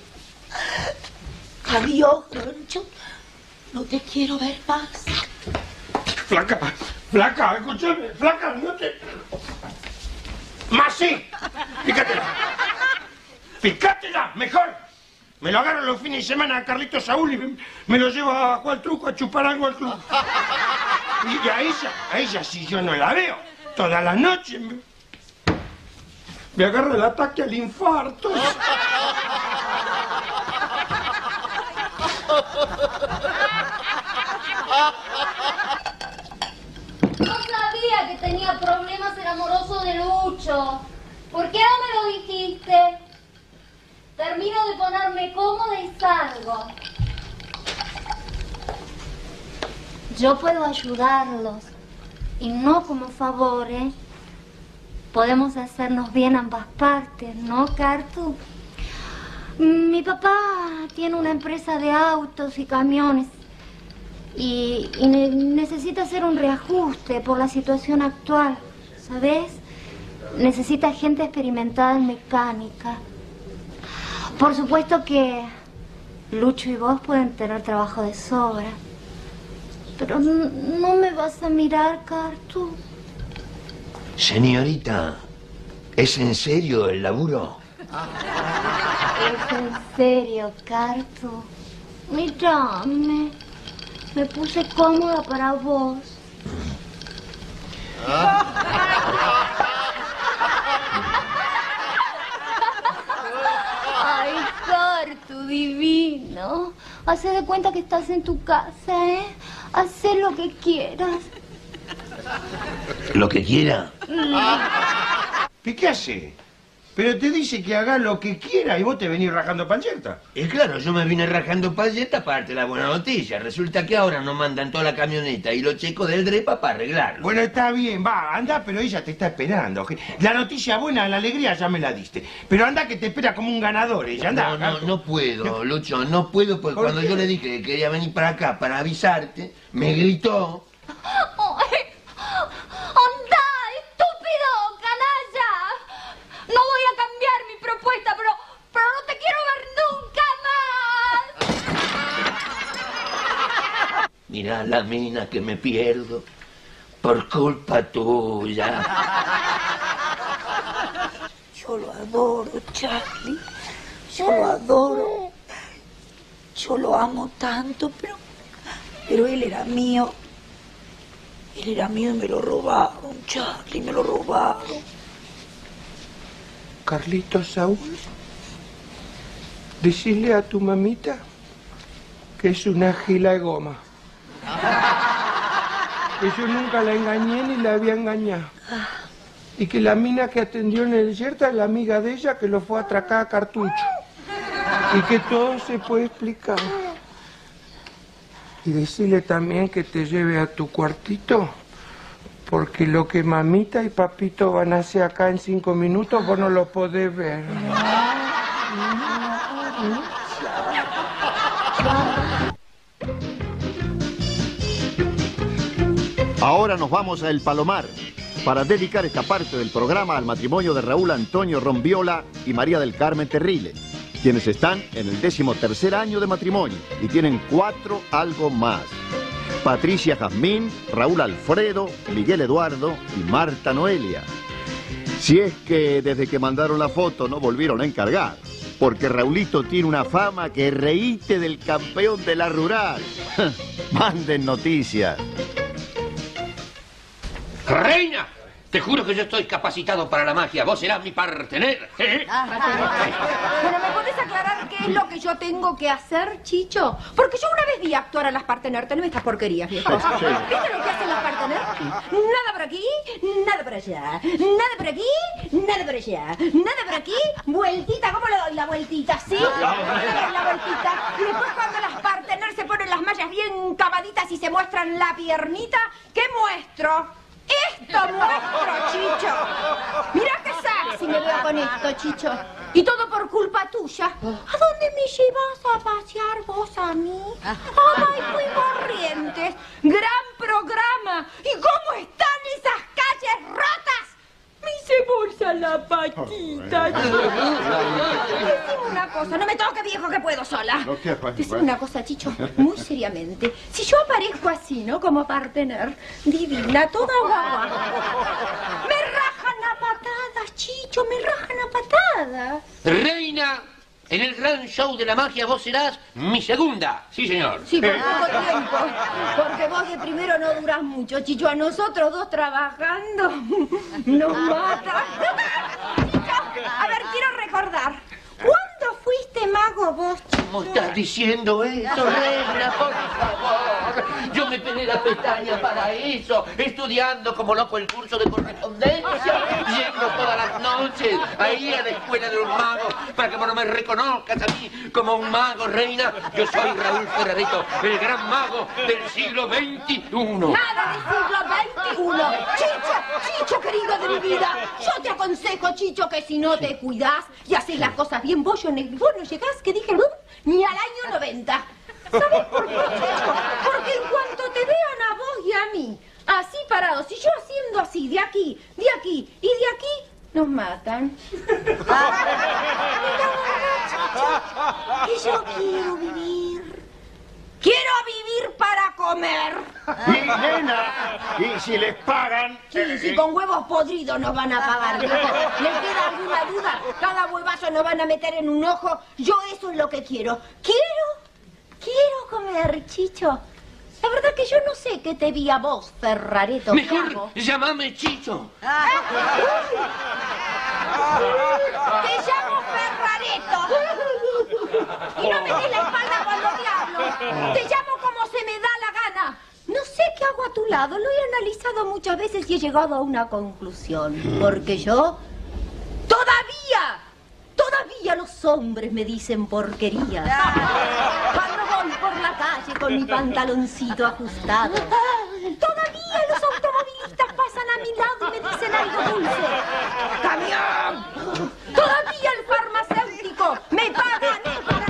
Adiós, Groncho. No te quiero ver más. Flaca, flaca, escúchame, flaca, no te... Más sí, pícatela. Picátela, mejor. Me lo agarro los fines de semana a Carlito Saúl y me, me lo llevo a jugar al truco, a chupar algo al club. Y a ella, a ella si yo no la veo, toda la noche me, me agarra el ataque al infarto. No sabía que tenía problemas el amoroso de Lucho. ¿Por qué no me lo dijiste? Termino de ponerme cómoda y salgo. Yo puedo ayudarlos. Y no como favor, ¿eh? Podemos hacernos bien ambas partes, ¿no, Cartu? Mi papá tiene una empresa de autos y camiones. Y, y ne- necesita hacer un reajuste por la situación actual, ¿sabes? Necesita gente experimentada en mecánica. Por supuesto que Lucho y vos pueden tener trabajo de sobra. Pero n- no me vas a mirar, Cartu. Señorita, ¿es en serio el laburo? Es en serio, Carto. Mírame. Me puse cómoda para vos. Ay, Carto, divino. Hacé de cuenta que estás en tu casa, ¿eh? Hacé lo que quieras. Lo que quiera. ¿Y qué hace? Pero te dice que haga lo que quiera y vos te venís rajando panceta. Y claro, yo me vine rajando panceta para darte la buena noticia. Resulta que ahora nos mandan toda la camioneta y los checos del DREPA para arreglarlo. Bueno, está bien, va, anda, pero ella te está esperando. La noticia buena, la alegría ya me la diste. Pero anda que te espera como un ganador ella, anda. No, no, no puedo, Lucho, no puedo porque ¿Por cuando qué? yo le dije que quería venir para acá para avisarte, me gritó. ¡Ay! ¡Anda, estúpido, canalla! No voy a cambiar mi propuesta, pero, pero no te quiero ver nunca más. Mirá la mina que me pierdo por culpa tuya. Yo lo adoro, Charlie. Yo lo adoro. Yo lo amo tanto, pero... Pero él era mío. Él era mío y me lo robaron, Charlie, me lo robaron. Carlitos Saúl, decirle a tu mamita que es una gila de goma. Que yo nunca la engañé ni la había engañado. Y que la mina que atendió en el desierto es la amiga de ella que lo fue a atracar a cartucho. Y que todo se puede explicar. Y decirle también que te lleve a tu cuartito, porque lo que mamita y papito van a hacer acá en cinco minutos vos no lo podés ver. Ahora nos vamos a El Palomar para dedicar esta parte del programa al matrimonio de Raúl Antonio Rombiola y María del Carmen Terrile, quienes están en el décimo tercer año de matrimonio y tienen cuatro algo más. Patricia Jazmín, Raúl Alfredo, Miguel Eduardo y Marta Noelia. Si es que desde que mandaron la foto no volvieron a encargar, porque Raulito tiene una fama que reíte del campeón de la rural. Manden noticias. ¡Reina! Te juro que yo estoy capacitado para la magia. Vos serás mi partener. ¿eh? Pero ¿me podés aclarar qué es lo que yo tengo que hacer, Chicho? Porque yo una vez vi actuar a las partener. Teneme estas porquerías, viejo. Sí. ¿Viste lo que hacen las partener? Nada por aquí, nada por allá. Nada por aquí, nada por allá. Nada por aquí, vueltita. ¿Cómo le doy la vueltita? ¿Sí? ¿Cómo le doy la vueltita? Y después cuando las partener se ponen las mallas bien camaditas y se muestran la piernita, ¿qué muestro? ¡Esto muestro, Chicho! Mirá qué sexy me veo con esto, Chicho. Y todo por culpa tuya. ¿A dónde me llevas a pasear vos a mí? ¡Ay, muy Corrientes! ¡Gran programa! ¿Y cómo están esas calles rotas? Me hice bolsa la patita. Decime una cosa, no me toque, viejo, que puedo sola. Decime una cosa, Chicho, muy seriamente. Si yo aparezco así, ¿no? Como partener, divina, toda guapa. Me rajan a patadas, Chicho, me rajan a patadas. Reina, en el gran show de la magia vos serás mi segunda. Sí, señor. Sí, por poco tiempo. Porque vos de primero no durás mucho, Chicho. A nosotros dos trabajando nos mata. Chicho, a ver, quiero recordar. ¿Cuándo fuiste mago vos, Chicho? ¿Cómo estás diciendo eso, reina? Por favor. Yo me pegué la pestaña para eso, estudiando como loco el curso de correspondencia, yendo todas las noches ahí a la escuela de los magos para que vos no me reconozcas a mí como un mago, reina. Yo soy Raúl Ferrarito, el gran mago del siglo veintiuno. Nada de siglo veintiuno. Chicho, Chicho, querido de mi vida, yo te aconsejo, Chicho, que si no te cuidás y haces las cosas bien, vos, yo, vos no llegás, que dije, ni al año noventa. ¿Sabes por qué, Chicho? Porque en cuanto te vean a vos y a mí, así parados, y yo haciendo así, de aquí, de aquí y de aquí, nos matan. Que yo quiero vivir. Quiero vivir para comer. Y, nena, y si les pagan... Sí, eh, sí, eh, con huevos podridos nos van a pagar. ¿Le queda alguna duda? Cada huevazo nos van a meter en un ojo. Yo eso es lo que quiero. Quiero, quiero comer, Chicho. La verdad que yo no sé qué te vi a vos, Ferrareto. Mejor llamame Chicho. Te llamo Ferrareto. Y no me des la espalda cuando te hablo. Te llamo como se me da la gana. No sé qué hago a tu lado. Lo he analizado muchas veces y he llegado a una conclusión. Porque yo todavía, todavía los hombres me dicen porquerías. Cuando voy por la calle con mi pantaloncito ajustado. Todavía los automovilistas pasan a mi lado y me dicen algo dulce. ¡Camión! Todavía el farmacéutico me paga a mí para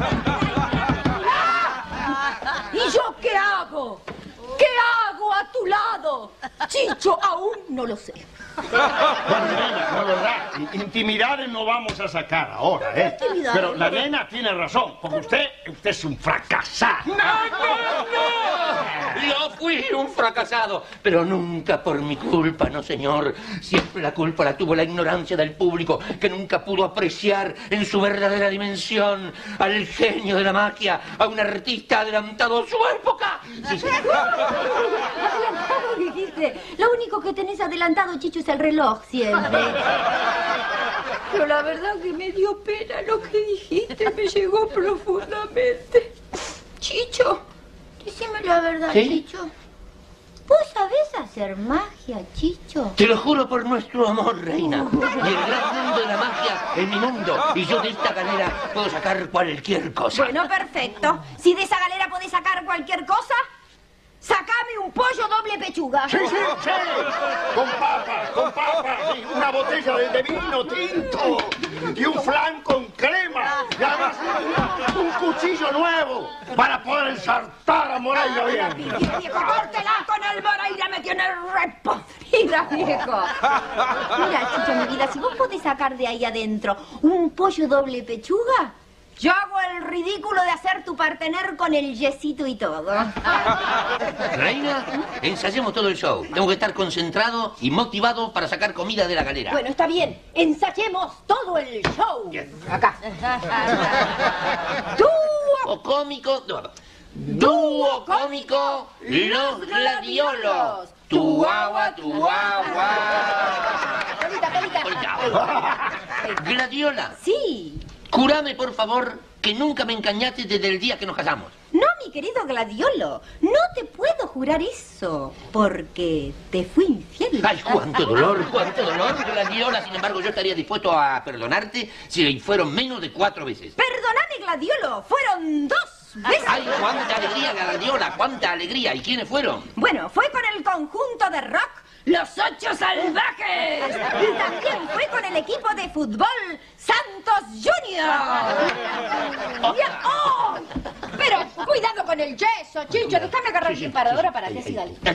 ¡Ah! ¿Y yo qué hago? ¿Qué hago a tu lado? Chicho, aún no lo sé. Bueno, nena, la verdad, intimidades no vamos a sacar ahora, ¿eh? Intimidades. Pero la nena tiene razón, porque usted, usted es un fracasado. ¡No, no, no! Yo fui un fracasado, pero nunca por mi culpa, no señor. Siempre la culpa la tuvo la ignorancia del público, que nunca pudo apreciar en su verdadera dimensión al genio de la magia, a un artista adelantado a su época. Sí, sí. Adelantado, dijiste. Lo único que tenés adelantado, Chicho, es el reloj siempre. Pero la verdad que me dio pena lo que dijiste, me llegó profundamente. Chicho, decime la verdad, ¿Sí? Chicho. ¿Vos sabés hacer magia, Chicho? Te lo juro por nuestro amor, reina. Y el gran mundo de la magia es mi mundo. Y yo de esta galera puedo sacar cualquier cosa. Bueno, perfecto. Si de esa galera podés sacar cualquier cosa, sacame un pollo doble pechuga. Sí, sí, sí. Con papas, con papas. Sí, una botella de, de vino tinto. Y un flan con crema. Y además un cuchillo nuevo para poder ensartar a Moreira bien. Viejo, córtela con el Moreira, me tiene repodrida, viejo. Mira, Chicho, mi vida, si vos podés sacar de ahí adentro un pollo doble pechuga, yo hago el ridículo de hacer tu partener con el yesito y todo. Reina, ensayemos todo el show. Tengo que estar concentrado y motivado para sacar comida de la galera. Bueno, está bien. Ensayemos todo el show. Acá. Dúo cómico. no, Dúo cómico, los gladiolos. Tu agua, tu agua. Colita, colita. Gladiola. Sí. Jurame, por favor, que nunca me engañaste desde el día que nos casamos. No, mi querido Gladiolo, no te puedo jurar eso, porque te fui infiel. Ay, cuánto dolor, cuánto dolor, Gladiola. Sin embargo, yo estaría dispuesto a perdonarte si fueron menos de cuatro veces. Perdóname, Gladiolo, fueron dos veces. Ay, cuánta alegría, Gladiola, cuánta alegría. ¿Y quiénes fueron? Bueno, fue con el conjunto de rock Los Ocho Salvajes. Y también fue con el equipo de fútbol Santos Junior. Bien. ¡Oh! Pero cuidado con el yeso, Chicho. Déjame agarrar mi paradora para que siga listo.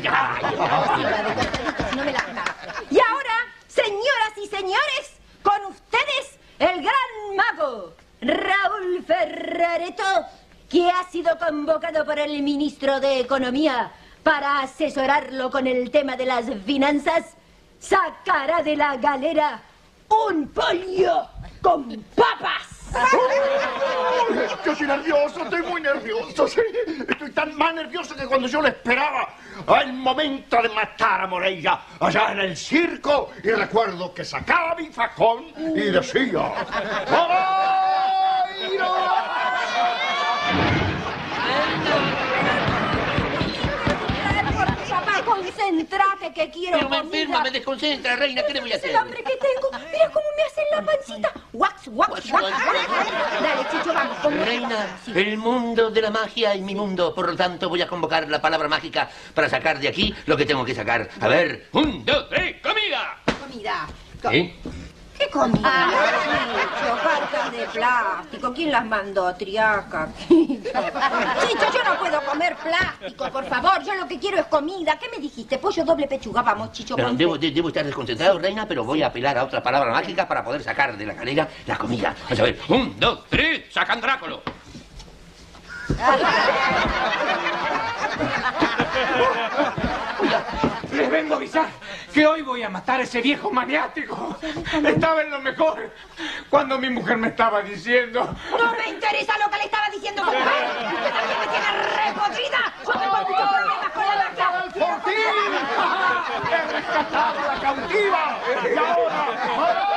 No me la Y ahora, señoras y señores, con ustedes el gran mago Raúl Ferrareto, que ha sido convocado por el ministro de Economía para asesorarlo con el tema de las finanzas, sacará de la galera un pollo con papas. Uy, yo estoy nervioso, estoy muy nervioso, sí. Estoy tan más nervioso que cuando yo lo esperaba al momento de matar a Moreira allá en el circo, y recuerdo que sacaba mi facón y decía: ¡Moreira! Papá, concéntrate que quiero Pero me comida. enferma, me desconcentra, reina. ¿Qué le voy a Es el hacer? hambre que tengo. Mira cómo me hacen la pancita. Wax, wax, wax. Dale, Chicho, vamos. con- Reina, el mundo de la magia es mi mundo. Por lo tanto, voy a convocar la palabra mágica para sacar de aquí lo que tengo que sacar. A ver, un, dos, tres, comida. Comida. ¿Eh? ¿Qué comida? Chicho, cartas de plástico. ¿Quién las mandó, Triaca? Chicho, yo no puedo comer plástico, por favor. Yo lo que quiero es comida. ¿Qué me dijiste? Pollo doble pechuga. Vamos, Chicho. Pero ponte. debo, de- debo estar desconcentrado, reina, pero voy a apelar a otra palabra mágica para poder sacar de la galera la comida. Vamos a ver, un, dos, tres, sacan Dráculo. Les vengo a avisar que hoy voy a matar a ese viejo maniático. Estaba en lo mejor cuando mi mujer me estaba diciendo... No me interesa lo que le estaba diciendo su mujer. Usted también me tiene repodrida. Yo tengo muchos problemas con la vaca. ¡Fortín! ¡He rescatado a la cautiva! ¡Y ahora...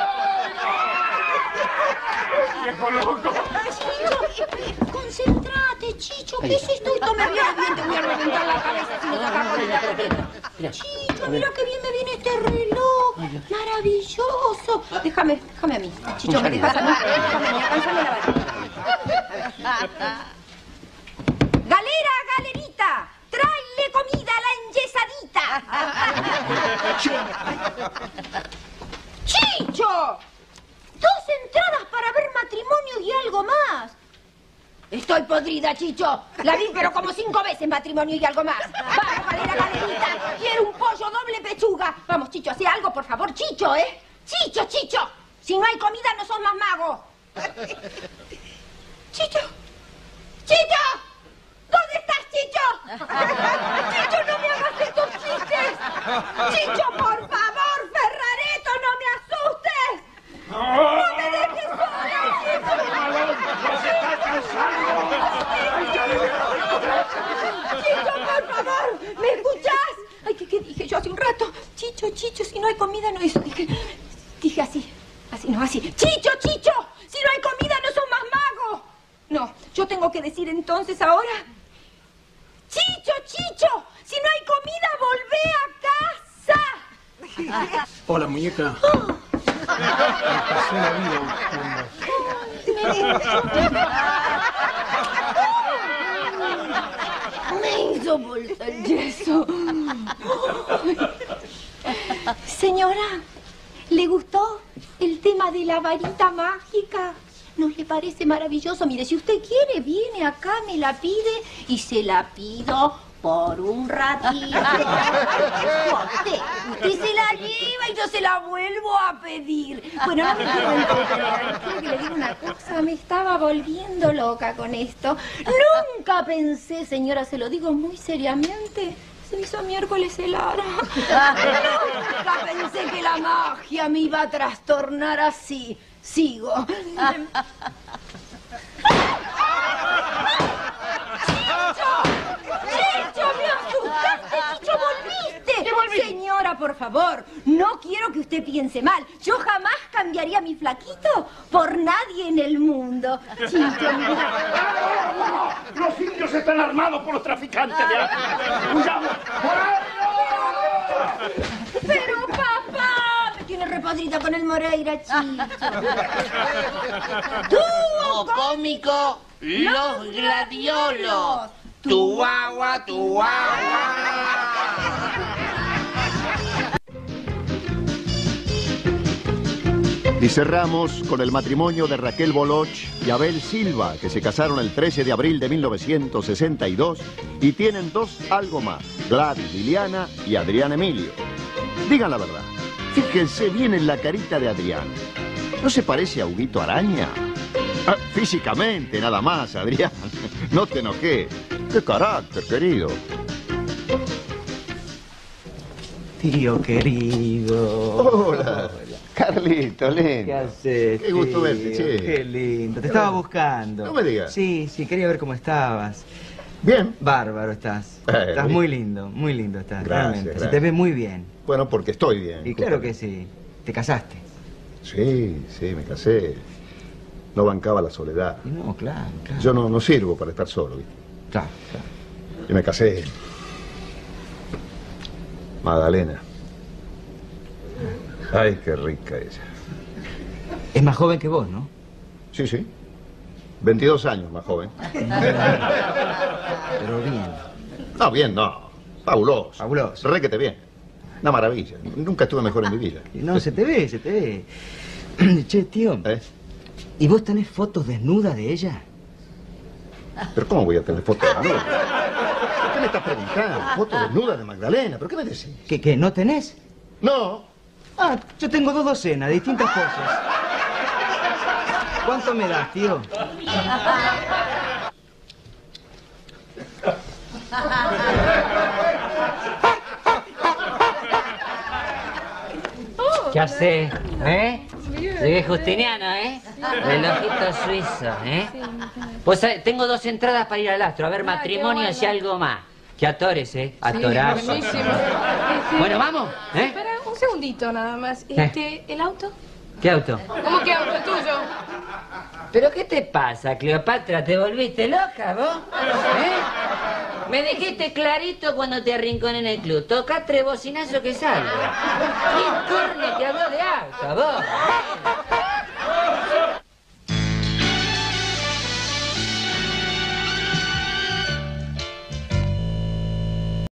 ¡Viejo loco! Chicho, concentrate, Chicho. ¿Qué es esto? Esto me viene bien. Te voy a reventar la cabeza si no sacas cuenta. Chicho, mira qué bien me viene este reloj. Maravilloso. Déjame, déjame a mí. Chicho, me dejas a mí. Déjame a mí. Alcánzame la varita. Galera, galerita. Tráele comida a la enyesadita. ¡Chicho! Dos entradas para ver matrimonio y algo más. Estoy podrida, Chicho. La vi, pero como cinco veces matrimonio y algo más. Vamos, galera, galerita. Quiero un pollo doble pechuga. Vamos, Chicho, hacé algo, por favor. Chicho, ¿eh? Chicho, Chicho. Si no hay comida, no sos más mago. Chicho. Chicho. ¿Dónde estás, Chicho? Chicho, no me hagas estos chistes. Chicho, por favor, Ferrareto, no me asustes. ¡No me dejes sola, Chicho! ¡Se está cansando! Chicho, por favor, ¿me escuchás? Ay, ¿qué, qué dije yo hace un rato? Chicho, Chicho, si no hay comida, no eso. Dije, dije así, así, no, así. Chicho, Chicho, si no hay comida, no sos más mago. No, yo tengo que decir entonces ahora... Chicho, Chicho, si no hay comida, volvé a casa. Hola, muñeca. Me pasé la vida buscando. Me hizo bolsa el yeso. Señora, ¿le gustó el tema de la varita mágica? ¿No le parece maravilloso? Mire, si usted quiere, viene acá, me la pide y se la pido por un ratito. Usted, usted se la lleva y yo se la vuelvo a pedir. Bueno, no me quiero entretener. Quiero que le diga una cosa, me estaba volviendo loca con esto. Nunca pensé, señora, se lo digo muy seriamente, se me hizo miércoles el ara. Nunca pensé que la magia me iba a trastornar así. Sigo. ¡Chicho! ¡Me asustaste! ¡Chicho, volviste! ¿Qué volví? Señora, por favor, no quiero que usted piense mal. Yo jamás cambiaría a mi flaquito por nadie en el mundo. Chicho, mira. ¡Los indios están armados por los traficantes de armas! ¡Huyamos! Pero, papá, me tiene repodrida con el Moreira, Chicho. Dúo cómico, los gladiolos. Tu guagua, tu guagua. Y cerramos con el matrimonio de Raquel Boloch y Abel Silva, que se casaron el trece de abril de mil novecientos sesenta y dos y tienen dos algo más, Gladys Liliana y Adrián Emilio. Digan la verdad, fíjense bien en la carita de Adrián. ¿No se parece a Huguito Araña? Ah, físicamente, nada más, Adrián. No te enojes. ¡Qué carácter, querido! Tío querido. Hola. Carlito, lindo. ¿Qué haces? Qué gusto tío? verte, che. Qué lindo. Te estaba buscando. No me digas. Sí, sí, quería ver cómo estabas. Bien. Bárbaro estás. Eh, estás bien. muy lindo, muy lindo estás. Gracias, realmente. gracias. Se te ve muy bien. Bueno, porque estoy bien. Y claro que sí. ¿Te casaste? Sí, sí, me casé. No bancaba la soledad. No, claro, claro. Yo no, no sirvo para estar solo, ¿viste? Claro, claro. Y me casé. Magdalena. Ay, qué rica ella. Es más joven que vos, ¿no? Sí, sí. veintidós años más joven. Pero bien. No, bien, no. Fabuloso. Fabuloso. Requete bien. Una maravilla. Nunca estuve mejor en mi vida. No, se te ve, se te ve. Che, tío. ¿Eh? ¿Y vos tenés fotos desnudas de ella? ¿Pero cómo voy a tener fotos desnudas? ¿Qué me estás preguntando? ¿Fotos desnudas de Magdalena? ¿Pero qué me decís? ¿Qué, qué, no tenés? No. Ah, yo tengo dos docenas, distintas cosas. ¿Cuánto me das, tío? Ya sé, ¿eh? Llegué justiniano, ¿eh? Relojito suizo, ¿eh? Pues eh, tengo dos entradas para ir al astro, a ver matrimonios y algo más. Que atores, ¿eh? Atorazo. buenísimo. Bueno, vamos, ¿eh? Espera, un segundito nada más. Este, ¿el auto? ¿Qué auto? ¿Cómo que auto tuyo? ¿Pero qué te pasa, Cleopatra? ¿Te volviste loca, vos? ¿Eh? Me dijiste clarito cuando te arrinconé en el club. Toca tres bocinazos que salga. ¿Qué corno te habló de auto, vos?